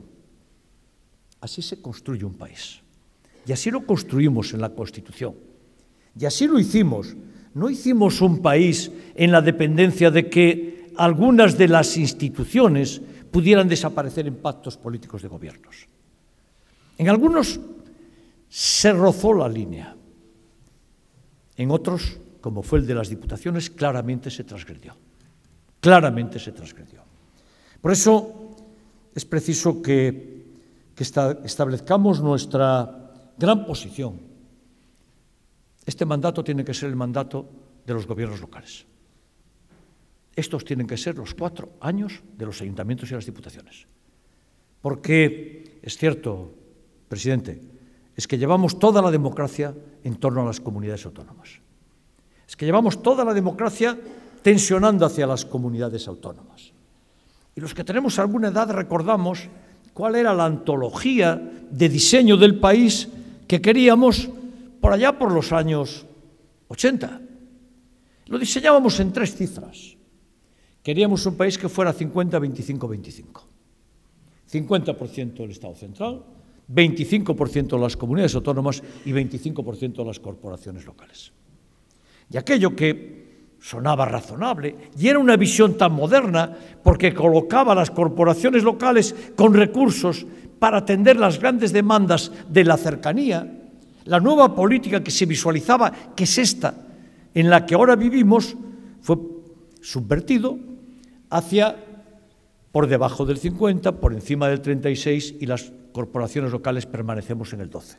Así se construye un país. Y así lo construimos en la Constitución. Y así lo hicimos no hicimos un país en la dependencia de que algunas de las instituciones pudieran desaparecer en pactos políticos de gobiernos. En algunos se rozó la línea, en otros, como fue el de las diputaciones, claramente se transgredió. Claramente se transgredió. Por eso es preciso que establezcamos nuestra gran posición. Este mandato tiene que ser el mandato de los gobiernos locales. Estos tienen que ser los 4 años de los ayuntamientos y las diputaciones. Porque, es cierto, presidente, es que llevamos toda la democracia en torno a las comunidades autónomas. Es que llevamos toda la democracia tensionando hacia las comunidades autónomas. Y los que tenemos alguna edad recordamos cuál era la antología de diseño del país que queríamos por allá por los años 80. Lo diseñábamos en 3 cifras. Queríamos un país que fuera 50-25-25. 50% el Estado central, 25% las comunidades autónomas y 25% las corporaciones locales. Y aquello que sonaba razonable y era una visión tan moderna porque colocaba a las corporaciones locales con recursos para atender las grandes demandas de la cercanía, la nueva política que se visualizaba, que es esta en la que ahora vivimos, fue subvertido hacia por debajo del 50, por encima del 36 y las corporaciones locales permanecemos en el 12.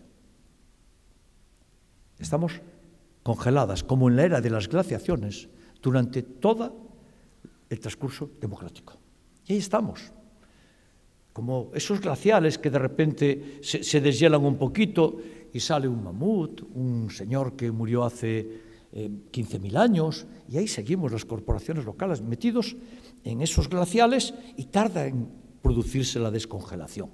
Estamos congeladas, como en la era de las glaciaciones, durante todo el transcurso democrático. Y ahí estamos, como esos glaciales que de repente se deshielan un poquito y sale un mamut, un señor que murió hace 15.000 años, y ahí seguimos las corporaciones locales metidos en esos glaciales y tarda en producirse la descongelación.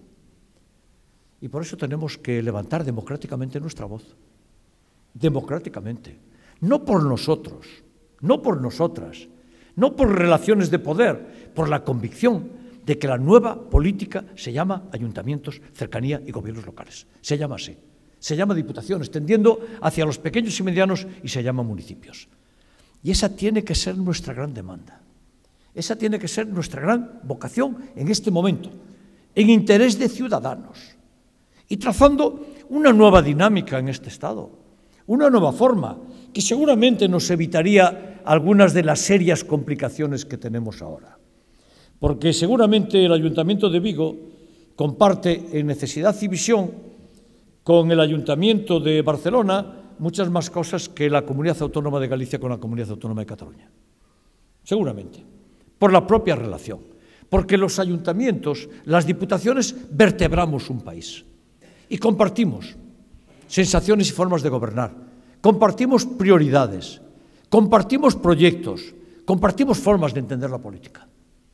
Y por eso tenemos que levantar democráticamente nuestra voz. Democráticamente, no por nosotros, no por nosotras, no por relaciones de poder, por la convicción de que la nueva política se llama ayuntamientos, cercanía y gobiernos locales. Se llama así, se llama diputaciones, tendiendo hacia los pequeños y medianos y se llama municipios. Y esa tiene que ser nuestra gran demanda, esa tiene que ser nuestra gran vocación en este momento, en interés de ciudadanos y trazando una nueva dinámica en este Estado. Una nueva forma que seguramente nos evitaría algunas de las serias complicaciones que tenemos ahora. Porque seguramente el Ayuntamiento de Vigo comparte en necesidad y visión con el Ayuntamiento de Barcelona muchas más cosas que la Comunidad Autónoma de Galicia con la Comunidad Autónoma de Cataluña. Seguramente, por la propia relación. Porque los ayuntamientos, las diputaciones, vertebramos un país y compartimos sensaciones y formas de gobernar, compartimos prioridades, compartimos proyectos, compartimos formas de entender la política.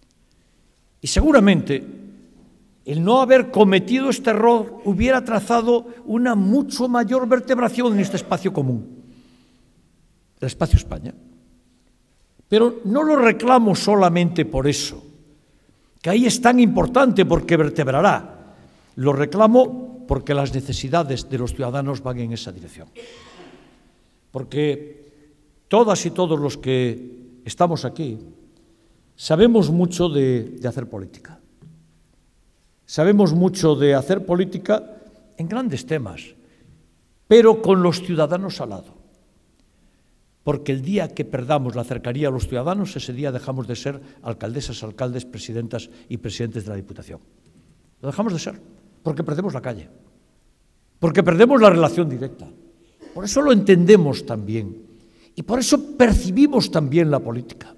Y seguramente el no haber cometido este error hubiera trazado una mucho mayor vertebración en este espacio común, el espacio España. Pero no lo reclamo solamente por eso, que ahí es tan importante porque vertebrará, lo reclamo porque las necesidades de los ciudadanos van en esa dirección. Porque todas y todos los que estamos aquí sabemos mucho de hacer política. Sabemos mucho de hacer política en grandes temas, pero con los ciudadanos al lado. Porque el día que perdamos la cercanía a los ciudadanos, ese día dejamos de ser alcaldesas, alcaldes, presidentas y presidentes de la Diputación. Lo dejamos de ser. Porque perdemos la calle, porque perdemos la relación directa. Por eso lo entendemos también y por eso percibimos también la política.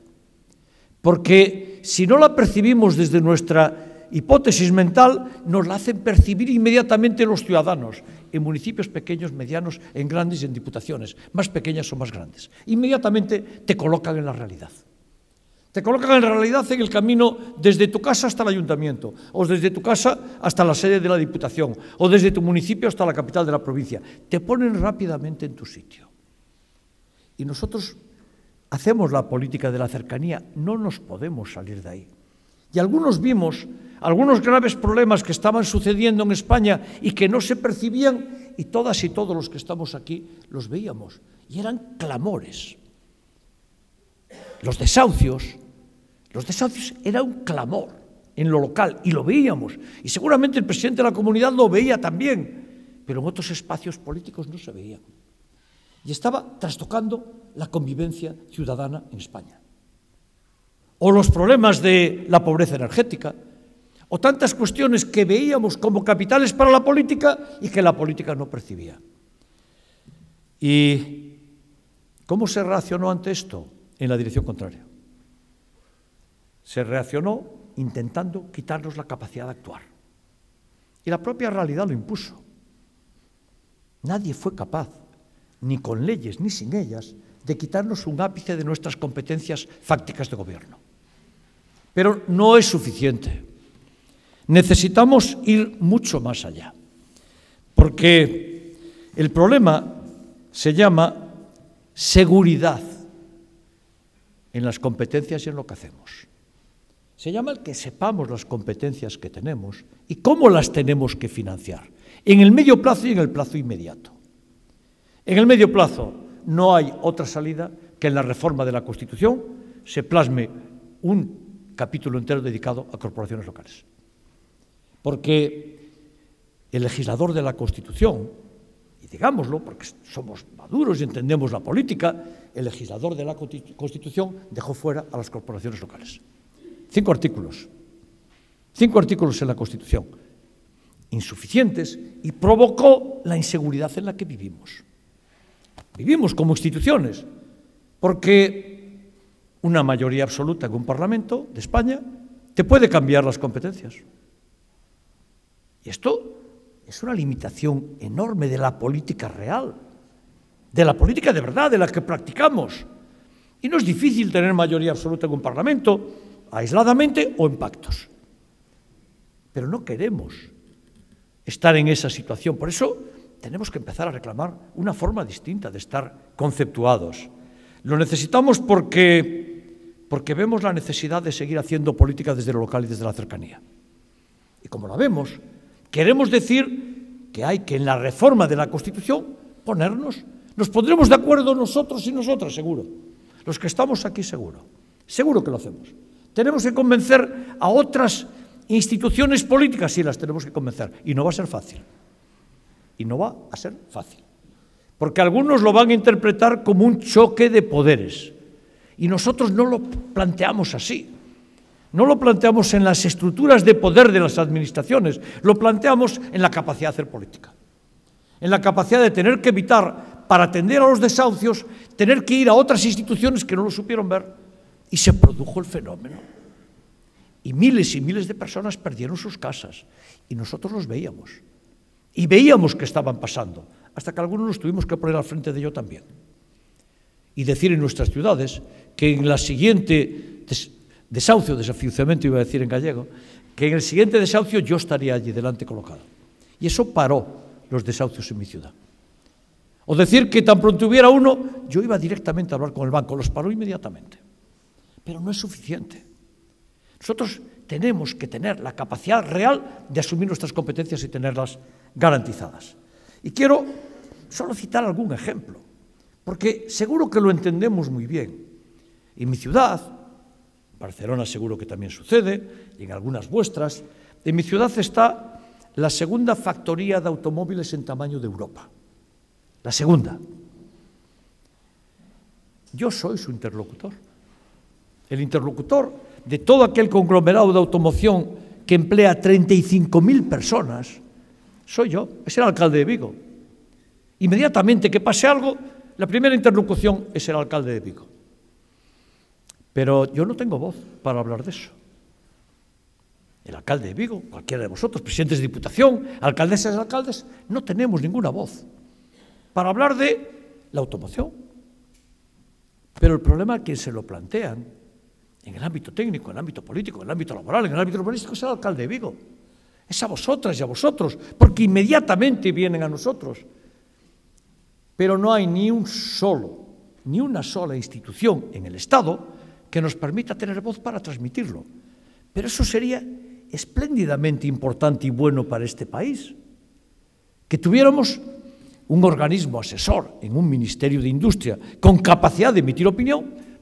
Porque si no la percibimos desde nuestra hipótesis mental, nos la hacen percibir inmediatamente los ciudadanos, en municipios pequeños, medianos, en grandes y en diputaciones, más pequeñas o más grandes. Inmediatamente te colocan en la realidad. Te colocan en realidad en el camino desde tu casa hasta el ayuntamiento, o desde tu casa hasta la sede de la Diputación, o desde tu municipio hasta la capital de la provincia. Te ponen rápidamente en tu sitio. Y nosotros hacemos la política de la cercanía, no nos podemos salir de ahí. Y algunos vimos algunos graves problemas que estaban sucediendo en España y que no se percibían, y todas y todos los que estamos aquí los veíamos. Y eran clamores. Los desahucios era un clamor en lo local y lo veíamos. Y seguramente el presidente de la comunidad lo veía también, pero en otros espacios políticos no se veía. Y estaba trastocando la convivencia ciudadana en España. O los problemas de la pobreza energética, o tantas cuestiones que veíamos como capitales para la política y que la política no percibía. ¿Y cómo se reaccionó ante esto? En la dirección contraria. Se reaccionó intentando quitarnos la capacidad de actuar. Y la propia realidad lo impuso. Nadie fue capaz, ni con leyes ni sin ellas, de quitarnos un ápice de nuestras competencias fácticas de gobierno. Pero no es suficiente. Necesitamos ir mucho más allá, porque el problema se llama seguridad en las competencias y en lo que hacemos. Se llama el que sepamos las competencias que tenemos y cómo las tenemos que financiar, en el medio plazo y en el plazo inmediato. En el medio plazo no hay otra salida que en la reforma de la Constitución se plasme un capítulo entero dedicado a corporaciones locales. Porque el legislador de la Constitución, y digámoslo porque somos maduros y entendemos la política, el legislador de la Constitución dejó fuera a las corporaciones locales. 5 artículos. 5 artículos en la Constitución, insuficientes, y provocó la inseguridad en la que vivimos. Vivimos como instituciones, porque una mayoría absoluta en un Parlamento de España te puede cambiar las competencias. Y esto es una limitación enorme de la política real, de la política de verdad, de la que practicamos. Y no es difícil tener mayoría absoluta en un Parlamento, aisladamente o en pactos. Pero no queremos estar en esa situación. Por eso tenemos que empezar a reclamar una forma distinta de estar conceptuados. Lo necesitamos porque vemos la necesidad de seguir haciendo política desde lo local y desde la cercanía. Y como la vemos, queremos decir que hay que en la reforma de la Constitución ponernos. Nos pondremos de acuerdo nosotros y nosotras, seguro. Los que estamos aquí, seguro. Seguro que lo hacemos. Tenemos que convencer a otras instituciones políticas, sí, las tenemos que convencer. Y no va a ser fácil. Y no va a ser fácil. Porque algunos lo van a interpretar como un choque de poderes. Y nosotros no lo planteamos así. No lo planteamos en las estructuras de poder de las administraciones, lo planteamos en la capacidad de hacer política. En la capacidad de tener que evitar, para atender a los desahucios, tener que ir a otras instituciones que no lo supieron ver. Y se produjo el fenómeno. Y miles de personas perdieron sus casas. Y nosotros los veíamos. Y veíamos que estaban pasando. Hasta que algunos nos tuvimos que poner al frente de ello también. Y decir en nuestras ciudades que en la siguiente desahuciamiento, iba a decir en gallego, que en el siguiente desahucio yo estaría allí delante colocado. Y eso paró los desahucios en mi ciudad. O decir que tan pronto hubiera uno, yo iba directamente a hablar con el banco, los paró inmediatamente. Pero no es suficiente. Nosotros tenemos que tener la capacidad real de asumir nuestras competencias y tenerlas garantizadas. Y quiero solo citar algún ejemplo, porque seguro que lo entendemos muy bien. En mi ciudad, Barcelona seguro que también sucede, y en algunas vuestras, en mi ciudad está la segunda factoría de automóviles en tamaño de Europa. La segunda. Yo soy su interlocutor. El interlocutor de todo aquel conglomerado de automoción que emplea 35.000 personas, soy yo, es el alcalde de Vigo. Inmediatamente que pase algo, la primera interlocución es el alcalde de Vigo. Pero yo no tengo voz para hablar de eso. El alcalde de Vigo, cualquiera de vosotros, presidentes de diputación, alcaldesas y alcaldes, no tenemos ninguna voz para hablar de la automoción. Pero el problema es que se lo plantean en el ámbito técnico, en el ámbito político, en el ámbito laboral, en el ámbito urbanístico, es el alcalde de Vigo. Es a vosotras y a vosotros, porque inmediatamente vienen a nosotros. Pero no hay ni una sola institución en el Estado que nos permita tener voz para transmitirlo. Pero eso sería espléndidamente importante y bueno para este país. Que tuviéramos un organismo asesor en un Ministerio de Industria con capacidad de emitir opinión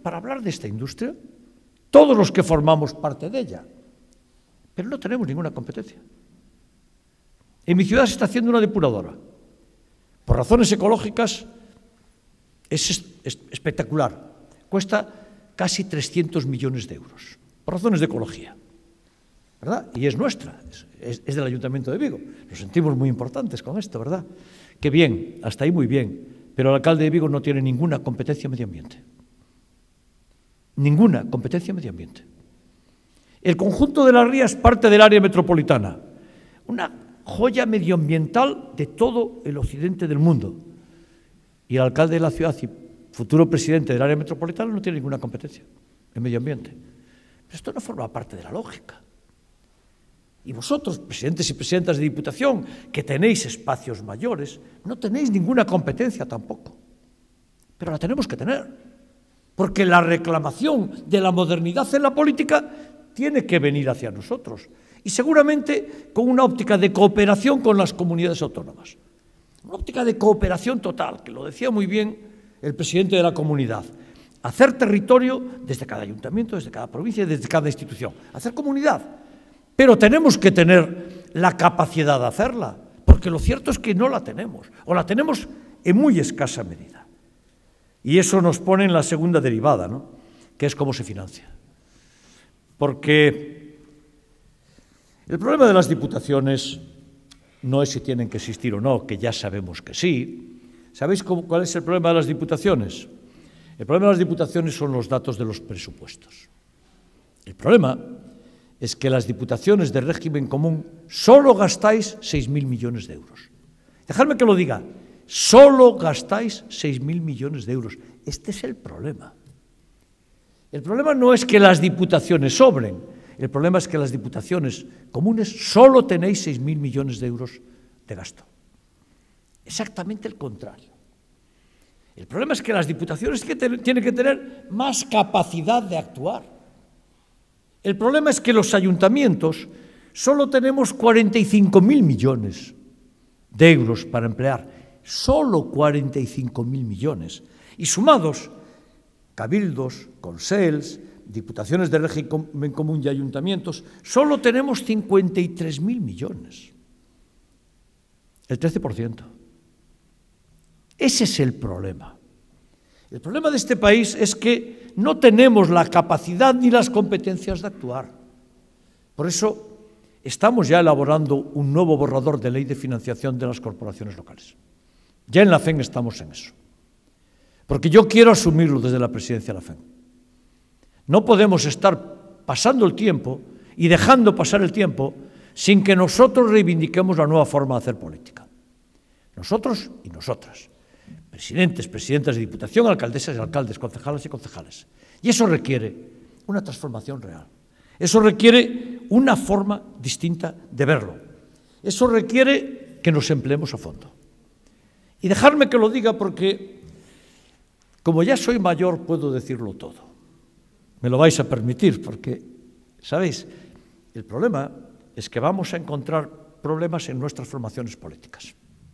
para hablar de esta industria, todos los que formamos parte de ella, pero no tenemos ninguna competencia. En mi ciudad se está haciendo una depuradora. Por razones ecológicas es espectacular. Cuesta casi 300 millones de euros, por razones de ecología, ¿verdad? Y es nuestra, es del Ayuntamiento de Vigo. Nos sentimos muy importantes con esto, ¿verdad? Qué bien, hasta ahí muy bien, pero el alcalde de Vigo no tiene ninguna competencia en medio ambiente. Ninguna competencia en medio ambiente. El conjunto de las rías parte del área metropolitana, una joya medioambiental de todo el occidente del mundo. Y el alcalde de la ciudad y futuro presidente del área metropolitana no tiene ninguna competencia en medio ambiente. Pero esto no forma parte de la lógica. Y vosotros, presidentes y presidentas de Diputación, que tenéis espacios mayores, no tenéis ninguna competencia tampoco. Pero la tenemos que tener, porque la reclamación de la modernidad en la política tiene que venir hacia nosotros. Y seguramente con una óptica de cooperación con las comunidades autónomas. Una óptica de cooperación total, que lo decía muy bien el presidente de la comunidad. Hacer territorio desde cada ayuntamiento, desde cada provincia y desde cada institución. Hacer comunidad. Pero tenemos que tener la capacidad de hacerla, porque lo cierto es que no la tenemos, o la tenemos en muy escasa medida. Y eso nos pone en la segunda derivada, ¿no? Que es cómo se financia. Porque el problema de las diputaciones no es si tienen que existir o no, que ya sabemos que sí. ¿Sabéis cuál es el problema de las diputaciones? El problema de las diputaciones son los datos de los presupuestos. El problema es que las diputaciones de régimen común solo gastáis 6.000 millones de euros. Dejadme que lo diga, solo gastáis 6.000 millones de euros. Este es el problema. El problema no es que las diputaciones sobren, el problema es que las diputaciones comunes solo tenéis 6.000 millones de euros de gasto. Exactamente el contrario. El problema es que las diputaciones tienen que tener más capacidad de actuar. El problema es que los ayuntamientos solo tenemos 45.000 millones de euros para emplear. Solo 45.000 millones. Y sumados, cabildos, consels, diputaciones de régimen común y ayuntamientos, solo tenemos 53.000 millones. El 13%. Ese es el problema. El problema de este país es que no tenemos la capacidad ni las competencias de actuar. Por eso estamos ya elaborando un nuevo borrador de ley de financiación de las corporaciones locales. Ya en la FEN estamos en eso. Porque yo quiero asumirlo desde la presidencia de la FEN. No podemos estar pasando el tiempo y dejando pasar el tiempo sin que nosotros reivindiquemos la nueva forma de hacer política. Nosotros y nosotras. Presidentes, presidentas de Diputación, alcaldesas y alcaldes, concejalas y concejales. Y eso requiere una transformación real. Eso requiere una forma distinta de verlo. Eso requiere que nos empleemos a fondo. Y dejadme que lo diga porque, como ya soy mayor, puedo decirlo todo. Me lo vais a permitir porque, ¿sabéis? El problema es que vamos a encontrar problemas en nuestras formaciones políticas.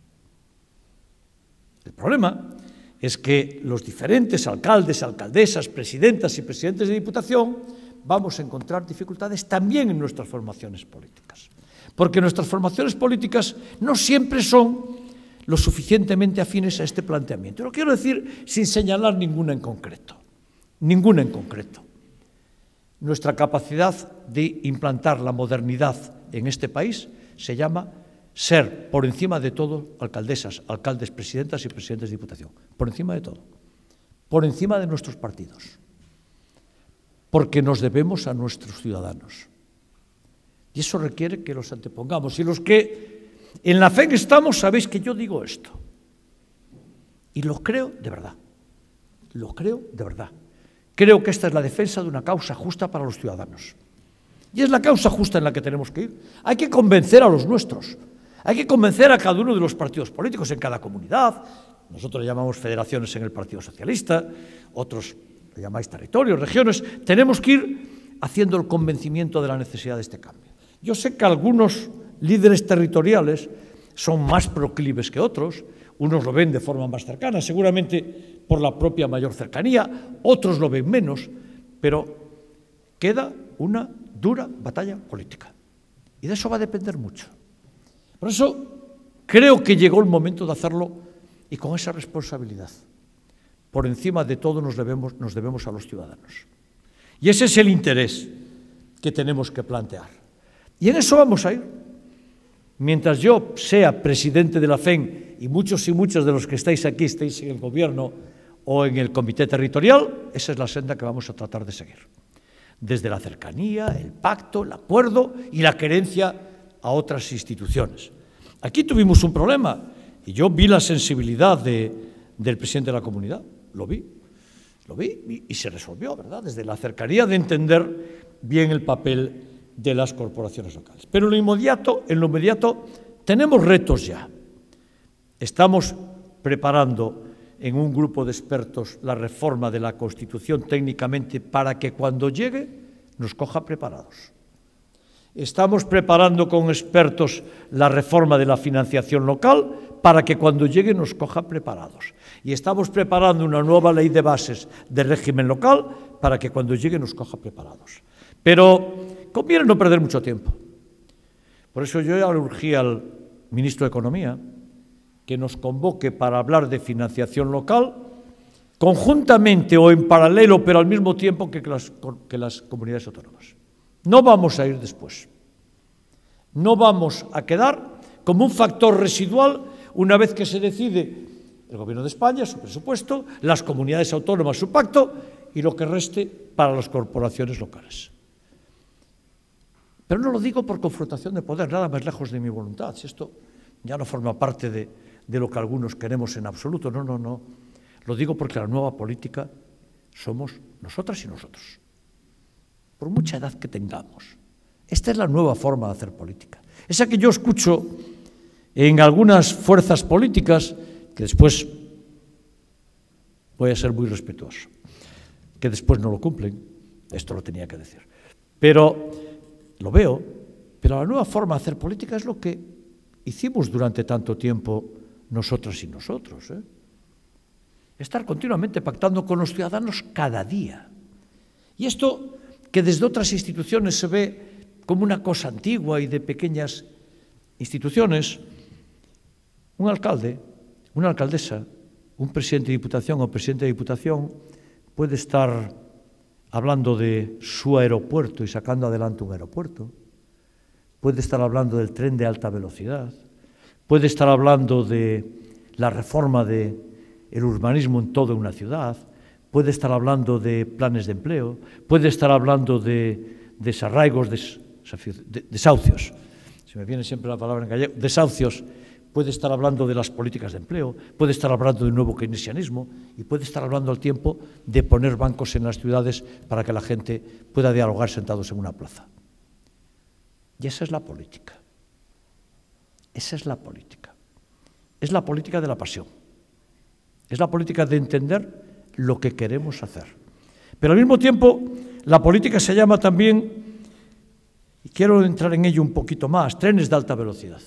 El problema es que los diferentes alcaldes, alcaldesas, presidentas y presidentes de Diputación vamos a encontrar dificultades también en nuestras formaciones políticas. Porque nuestras formaciones políticas no siempre son lo suficientemente afines a este planteamiento. Lo quiero decir sin señalar ninguna en concreto. Ninguna en concreto. Nuestra capacidad de implantar la modernidad en este país se llama ser, por encima de todo, alcaldesas, alcaldes, presidentas y presidentes de Diputación. Por encima de todo. Por encima de nuestros partidos. Porque nos debemos a nuestros ciudadanos. Y eso requiere que los antepongamos. Y los que en la FEN estamos, sabéis que yo digo esto. Y lo creo de verdad. Lo creo de verdad. Creo que esta es la defensa de una causa justa para los ciudadanos. Y es la causa justa en la que tenemos que ir. Hay que convencer a los nuestros. Hay que convencer a cada uno de los partidos políticos en cada comunidad. Nosotros le llamamos federaciones en el Partido Socialista, otros le llamáis territorios, regiones. Tenemos que ir haciendo el convencimiento de la necesidad de este cambio. Yo sé que algunos líderes territoriales son más proclives que otros, Unos lo ven de forma más cercana, seguramente por la propia mayor cercanía, otros lo ven menos, pero queda una dura batalla política. Y de eso va a depender mucho. Por eso creo que llegó el momento de hacerlo y con esa responsabilidad. Por encima de todo nos debemos a los ciudadanos. Y ese es el interés que tenemos que plantear. Y en eso vamos a ir. Mientras yo sea presidente de la FEN y muchos de los que estáis aquí estéis en el gobierno o en el comité territorial, esa es la senda que vamos a tratar de seguir. Desde la cercanía, el pacto, el acuerdo y la querencia a otras instituciones. Aquí tuvimos un problema y yo vi la sensibilidad del presidente de la comunidad, lo vi y se resolvió, ¿verdad? Desde la cercanía de entender bien el papel de las corporaciones locales. Pero en lo inmediato tenemos retos ya. Estamos preparando en un grupo de expertos la reforma de la Constitución técnicamente para que cuando llegue nos coja preparados. Estamos preparando con expertos la reforma de la financiación local para que cuando llegue nos coja preparados. Y estamos preparando una nueva ley de bases de régimen local para que cuando llegue nos coja preparados. Pero conviene no perder mucho tiempo. Por eso yo ya le urgí al ministro de Economía que nos convoque para hablar de financiación local conjuntamente o en paralelo, pero al mismo tiempo que las comunidades autónomas. No vamos a ir después. No vamos a quedar como un factor residual una vez que se decide el Gobierno de España, su presupuesto, las comunidades autónomas, su pacto y lo que reste para las corporaciones locales. Pero no lo digo por confrontación de poder, nada más lejos de mi voluntad. Si esto ya no forma parte de lo que algunos queremos en absoluto, no. Lo digo porque la nueva política somos nosotras y nosotros. Por mucha edad que tengamos. Esta es la nueva forma de hacer política. Esa que yo escucho en algunas fuerzas políticas, que después, voy a ser muy respetuoso, que después no lo cumplen, esto lo tenía que decir. Pero lo veo, pero la nueva forma de hacer política es lo que hicimos durante tanto tiempo nosotras y nosotros. Estar continuamente pactando con los ciudadanos cada día. Y esto que desde otras instituciones se ve como una cosa antigua y de pequeñas instituciones, un alcalde, una alcaldesa, un presidente de diputación o presidente de diputación puede estar hablando de su aeropuerto y sacando adelante un aeropuerto, puede estar hablando del tren de alta velocidad, puede estar hablando de la reforma del urbanismo en toda una ciudad, puede estar hablando de planes de empleo, puede estar hablando de desarraigos, desahucios, se me viene siempre la palabra en gallego, desahucios, puede estar hablando de las políticas de empleo, puede estar hablando del nuevo keynesianismo y puede estar hablando al tiempo de poner bancos en las ciudades para que la gente pueda dialogar sentados en una plaza. Y esa es la política. Esa es la política. Es la política de la pasión. Es la política de entender lo que queremos hacer. Pero al mismo tiempo, la política se llama también, y quiero entrar en ello un poquito más, trenes de alta velocidad.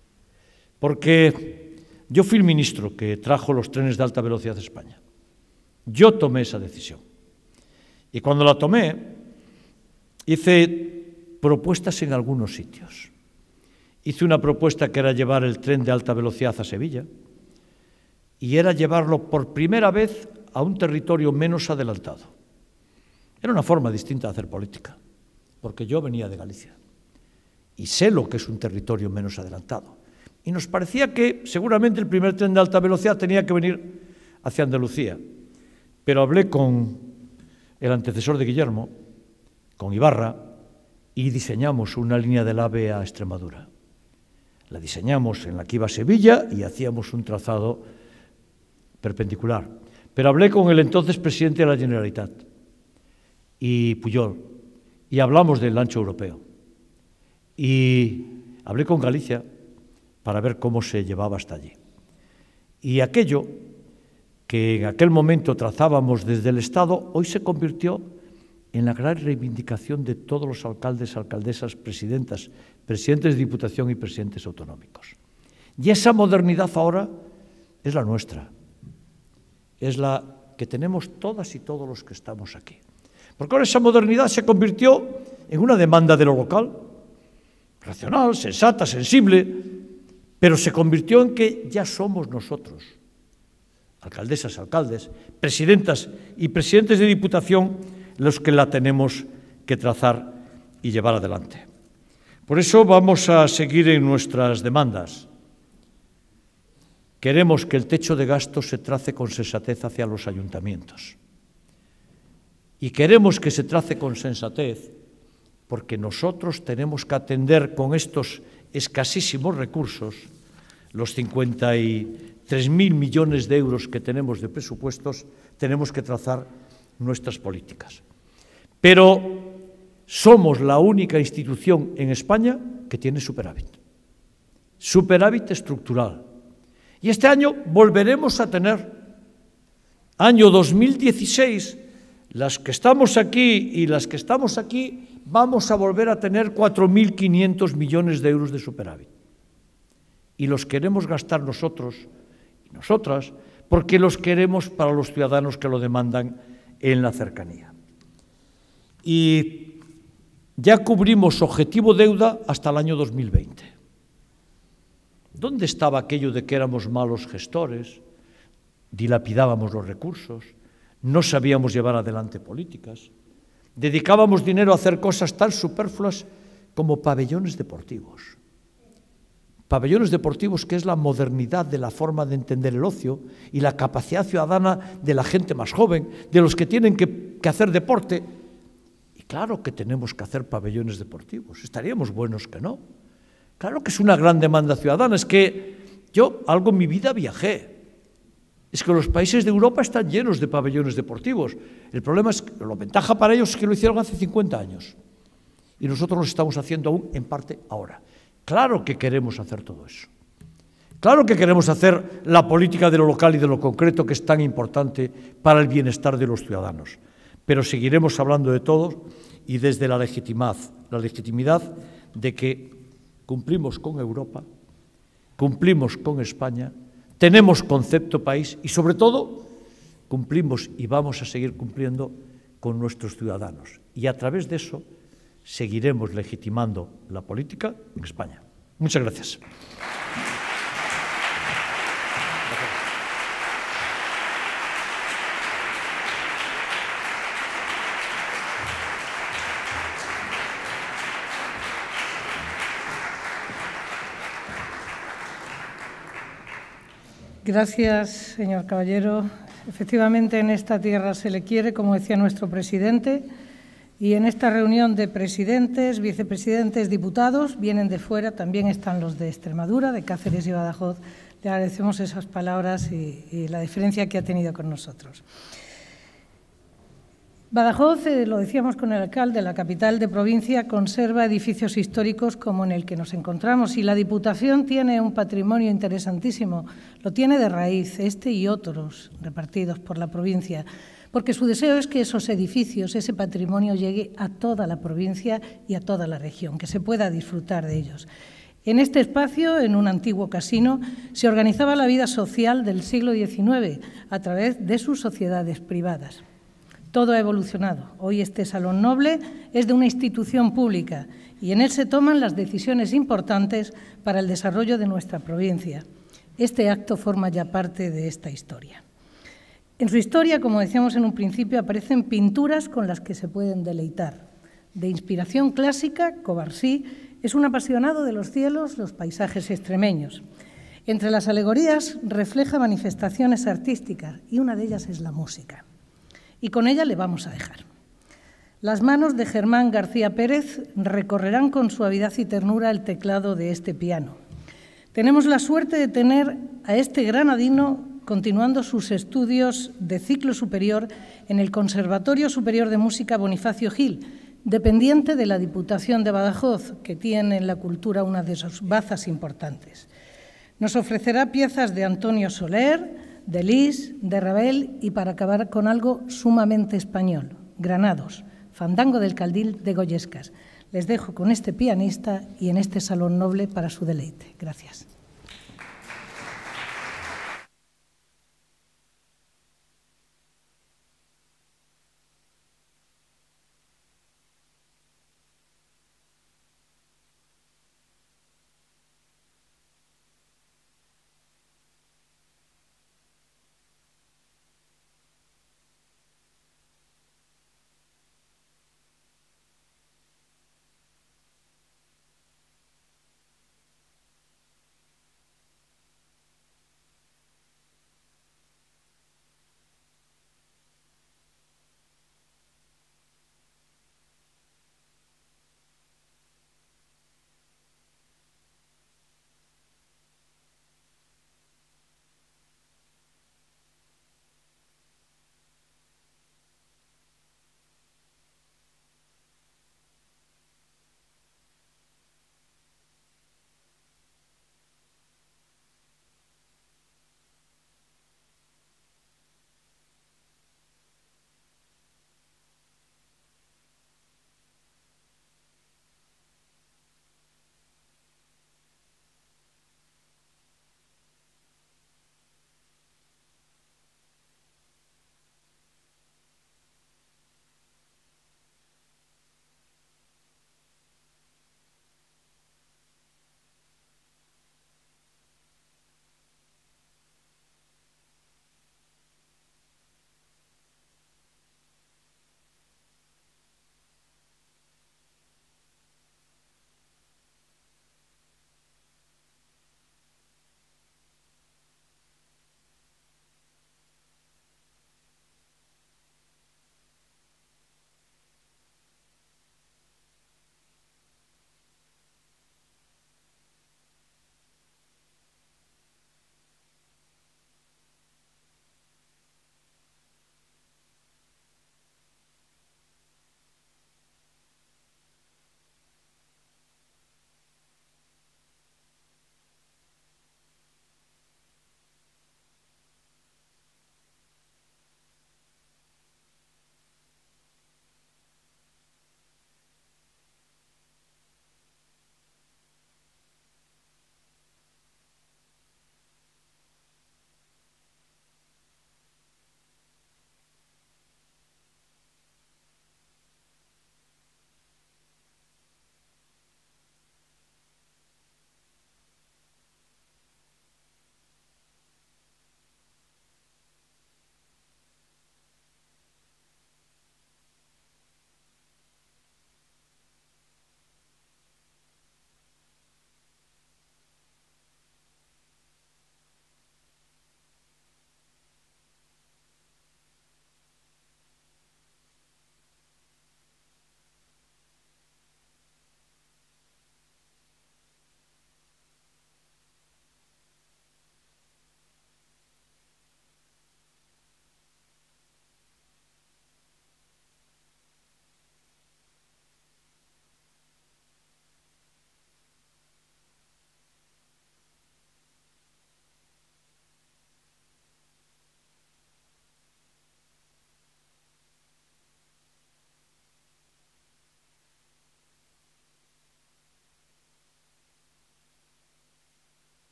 Porque yo fui el ministro que trajo los trenes de alta velocidad a España. Yo tomé esa decisión. Y cuando la tomé, hice propuestas en algunos sitios. Hice una propuesta que era llevar el tren de alta velocidad a Sevilla y era llevarlo por primera vez a un territorio menos adelantado. Era una forma distinta de hacer política, porque yo venía de Galicia y sé lo que es un territorio menos adelantado. Y nos parecía que seguramente el primer tren de alta velocidad tenía que venir hacia Andalucía. Pero hablé con el antecesor de Guillermo, con Ibarra, y diseñamos una línea del AVE a Extremadura. La diseñamos en la que iba a Sevilla y hacíamos un trazado perpendicular. Pero hablé con el entonces presidente de la Generalitat y Pujol, y hablamos del ancho europeo. Y hablé con Galicia para ver cómo se llevaba hasta allí. Y aquello que en aquel momento trazábamos desde el Estado, hoy se convirtió en la gran reivindicación de todos los alcaldes, alcaldesas, presidentas, presidentes de Diputación y presidentes autonómicos. Y esa modernidad ahora es la nuestra, es la que tenemos todas y todos los que estamos aquí. Porque ahora esa modernidad se convirtió en una demanda de lo local, racional, sensata, sensible, pero se convirtió en que ya somos nosotros, alcaldesas, alcaldes, presidentas y presidentes de Diputación, los que la tenemos que trazar y llevar adelante. Por eso vamos a seguir en nuestras demandas. Queremos que el techo de gasto se trace con sensatez hacia los ayuntamientos. Y queremos que se trace con sensatez porque nosotros tenemos que atender con estos escasísimos recursos, los 53.000 millones de euros que tenemos de presupuestos, tenemos que trazar nuestras políticas. Pero somos la única institución en España que tiene superávit estructural. Y este año volveremos a tener, año 2016, las que estamos aquí y las que estamos aquí, vamos a volver a tener 4.500 millones de euros de superávit. Y los queremos gastar nosotros y nosotras porque los queremos para los ciudadanos que lo demandan en la cercanía. Y ya cubrimos objetivo deuda hasta el año 2020. ¿Dónde estaba aquello de que éramos malos gestores, dilapidábamos los recursos, no sabíamos llevar adelante políticas, dedicábamos dinero a hacer cosas tan superfluas como pabellones deportivos? Pabellones deportivos, que es la modernidad de la forma de entender el ocio y la capacidad ciudadana de la gente más joven, de los que tienen que hacer deporte. Y claro que tenemos que hacer pabellones deportivos, estaríamos buenos que no. Claro que es una gran demanda ciudadana, es que yo algo en mi vida viajé. Es que los países de Europa están llenos de pabellones deportivos. El problema es que la ventaja para ellos es que lo hicieron hace 50 años. Y nosotros lo estamos haciendo aún en parte ahora. Claro que queremos hacer todo eso. Claro que queremos hacer la política de lo local y de lo concreto, que es tan importante para el bienestar de los ciudadanos. Pero seguiremos hablando de todo y desde la legitimidad de que cumplimos con Europa, cumplimos con España, tenemos concepto país y, sobre todo, cumplimos y vamos a seguir cumpliendo con nuestros ciudadanos. Y a través de eso seguiremos legitimando la política en España. Muchas gracias. Gracias, señor Caballero. Efectivamente, en esta tierra se le quiere, como decía nuestro presidente, y en esta reunión de presidentes, vicepresidentes, diputados, vienen de fuera, también están los de Extremadura, de Cáceres y Badajoz. Le agradecemos esas palabras y la deferencia que ha tenido con nosotros. Badajoz, lo decíamos con el alcalde, la capital de provincia, conserva edificios históricos como en el que nos encontramos y la Diputación tiene un patrimonio interesantísimo, lo tiene de raíz, este y otros repartidos por la provincia, porque su deseo es que esos edificios, ese patrimonio llegue a toda la provincia y a toda la región, que se pueda disfrutar de ellos. En este espacio, en un antiguo casino, se organizaba la vida social del siglo XIX a través de sus sociedades privadas. Todo ha evolucionado. Hoy este Salón Noble es de una institución pública y en él se toman las decisiones importantes para el desarrollo de nuestra provincia. Este acto forma ya parte de esta historia. En su historia, como decíamos en un principio, aparecen pinturas con las que se pueden deleitar. De inspiración clásica, Covarsí es un apasionado de los cielos, los paisajes extremeños. Entre las alegorías refleja manifestaciones artísticas y una de ellas es la música. Y con ella le vamos a dejar. Las manos de Germán García Pérez recorrerán con suavidad y ternura el teclado de este piano. Tenemos la suerte de tener a este granadino continuando sus estudios de ciclo superior en el Conservatorio Superior de Música Bonifacio Gil, dependiente de la Diputación de Badajoz, que tiene en la cultura una de sus bazas importantes. Nos ofrecerá piezas de Antonio Soler, de Lis, de Ravel y para acabar con algo sumamente español, Granados, Fandango del Caldil de Goyescas. Les dejo con este pianista y en este Salón Noble para su deleite. Gracias.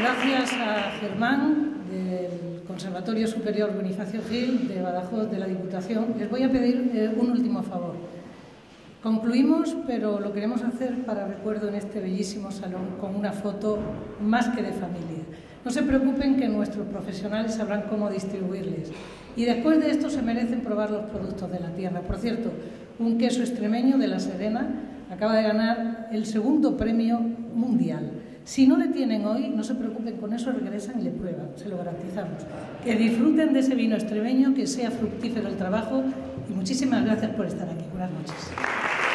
gracias a Germán, del Conservatorio Superior Bonifacio Gil, de Badajoz, de la Diputación. Les voy a pedir un último favor. Concluimos, pero lo queremos hacer para recuerdo en este bellísimo salón, con una foto más que de familia. No se preocupen, que nuestros profesionales sabrán cómo distribuirles. Y después de esto se merecen probar los productos de la tierra. Por cierto, un queso extremeño de La Serena acaba de ganar el 2º premio mundial. Si no le tienen hoy, no se preocupen, con eso regresan y le prueban, se lo garantizamos. Que disfruten de ese vino extremeño, que sea fructífero el trabajo, y muchísimas gracias por estar aquí. Buenas noches.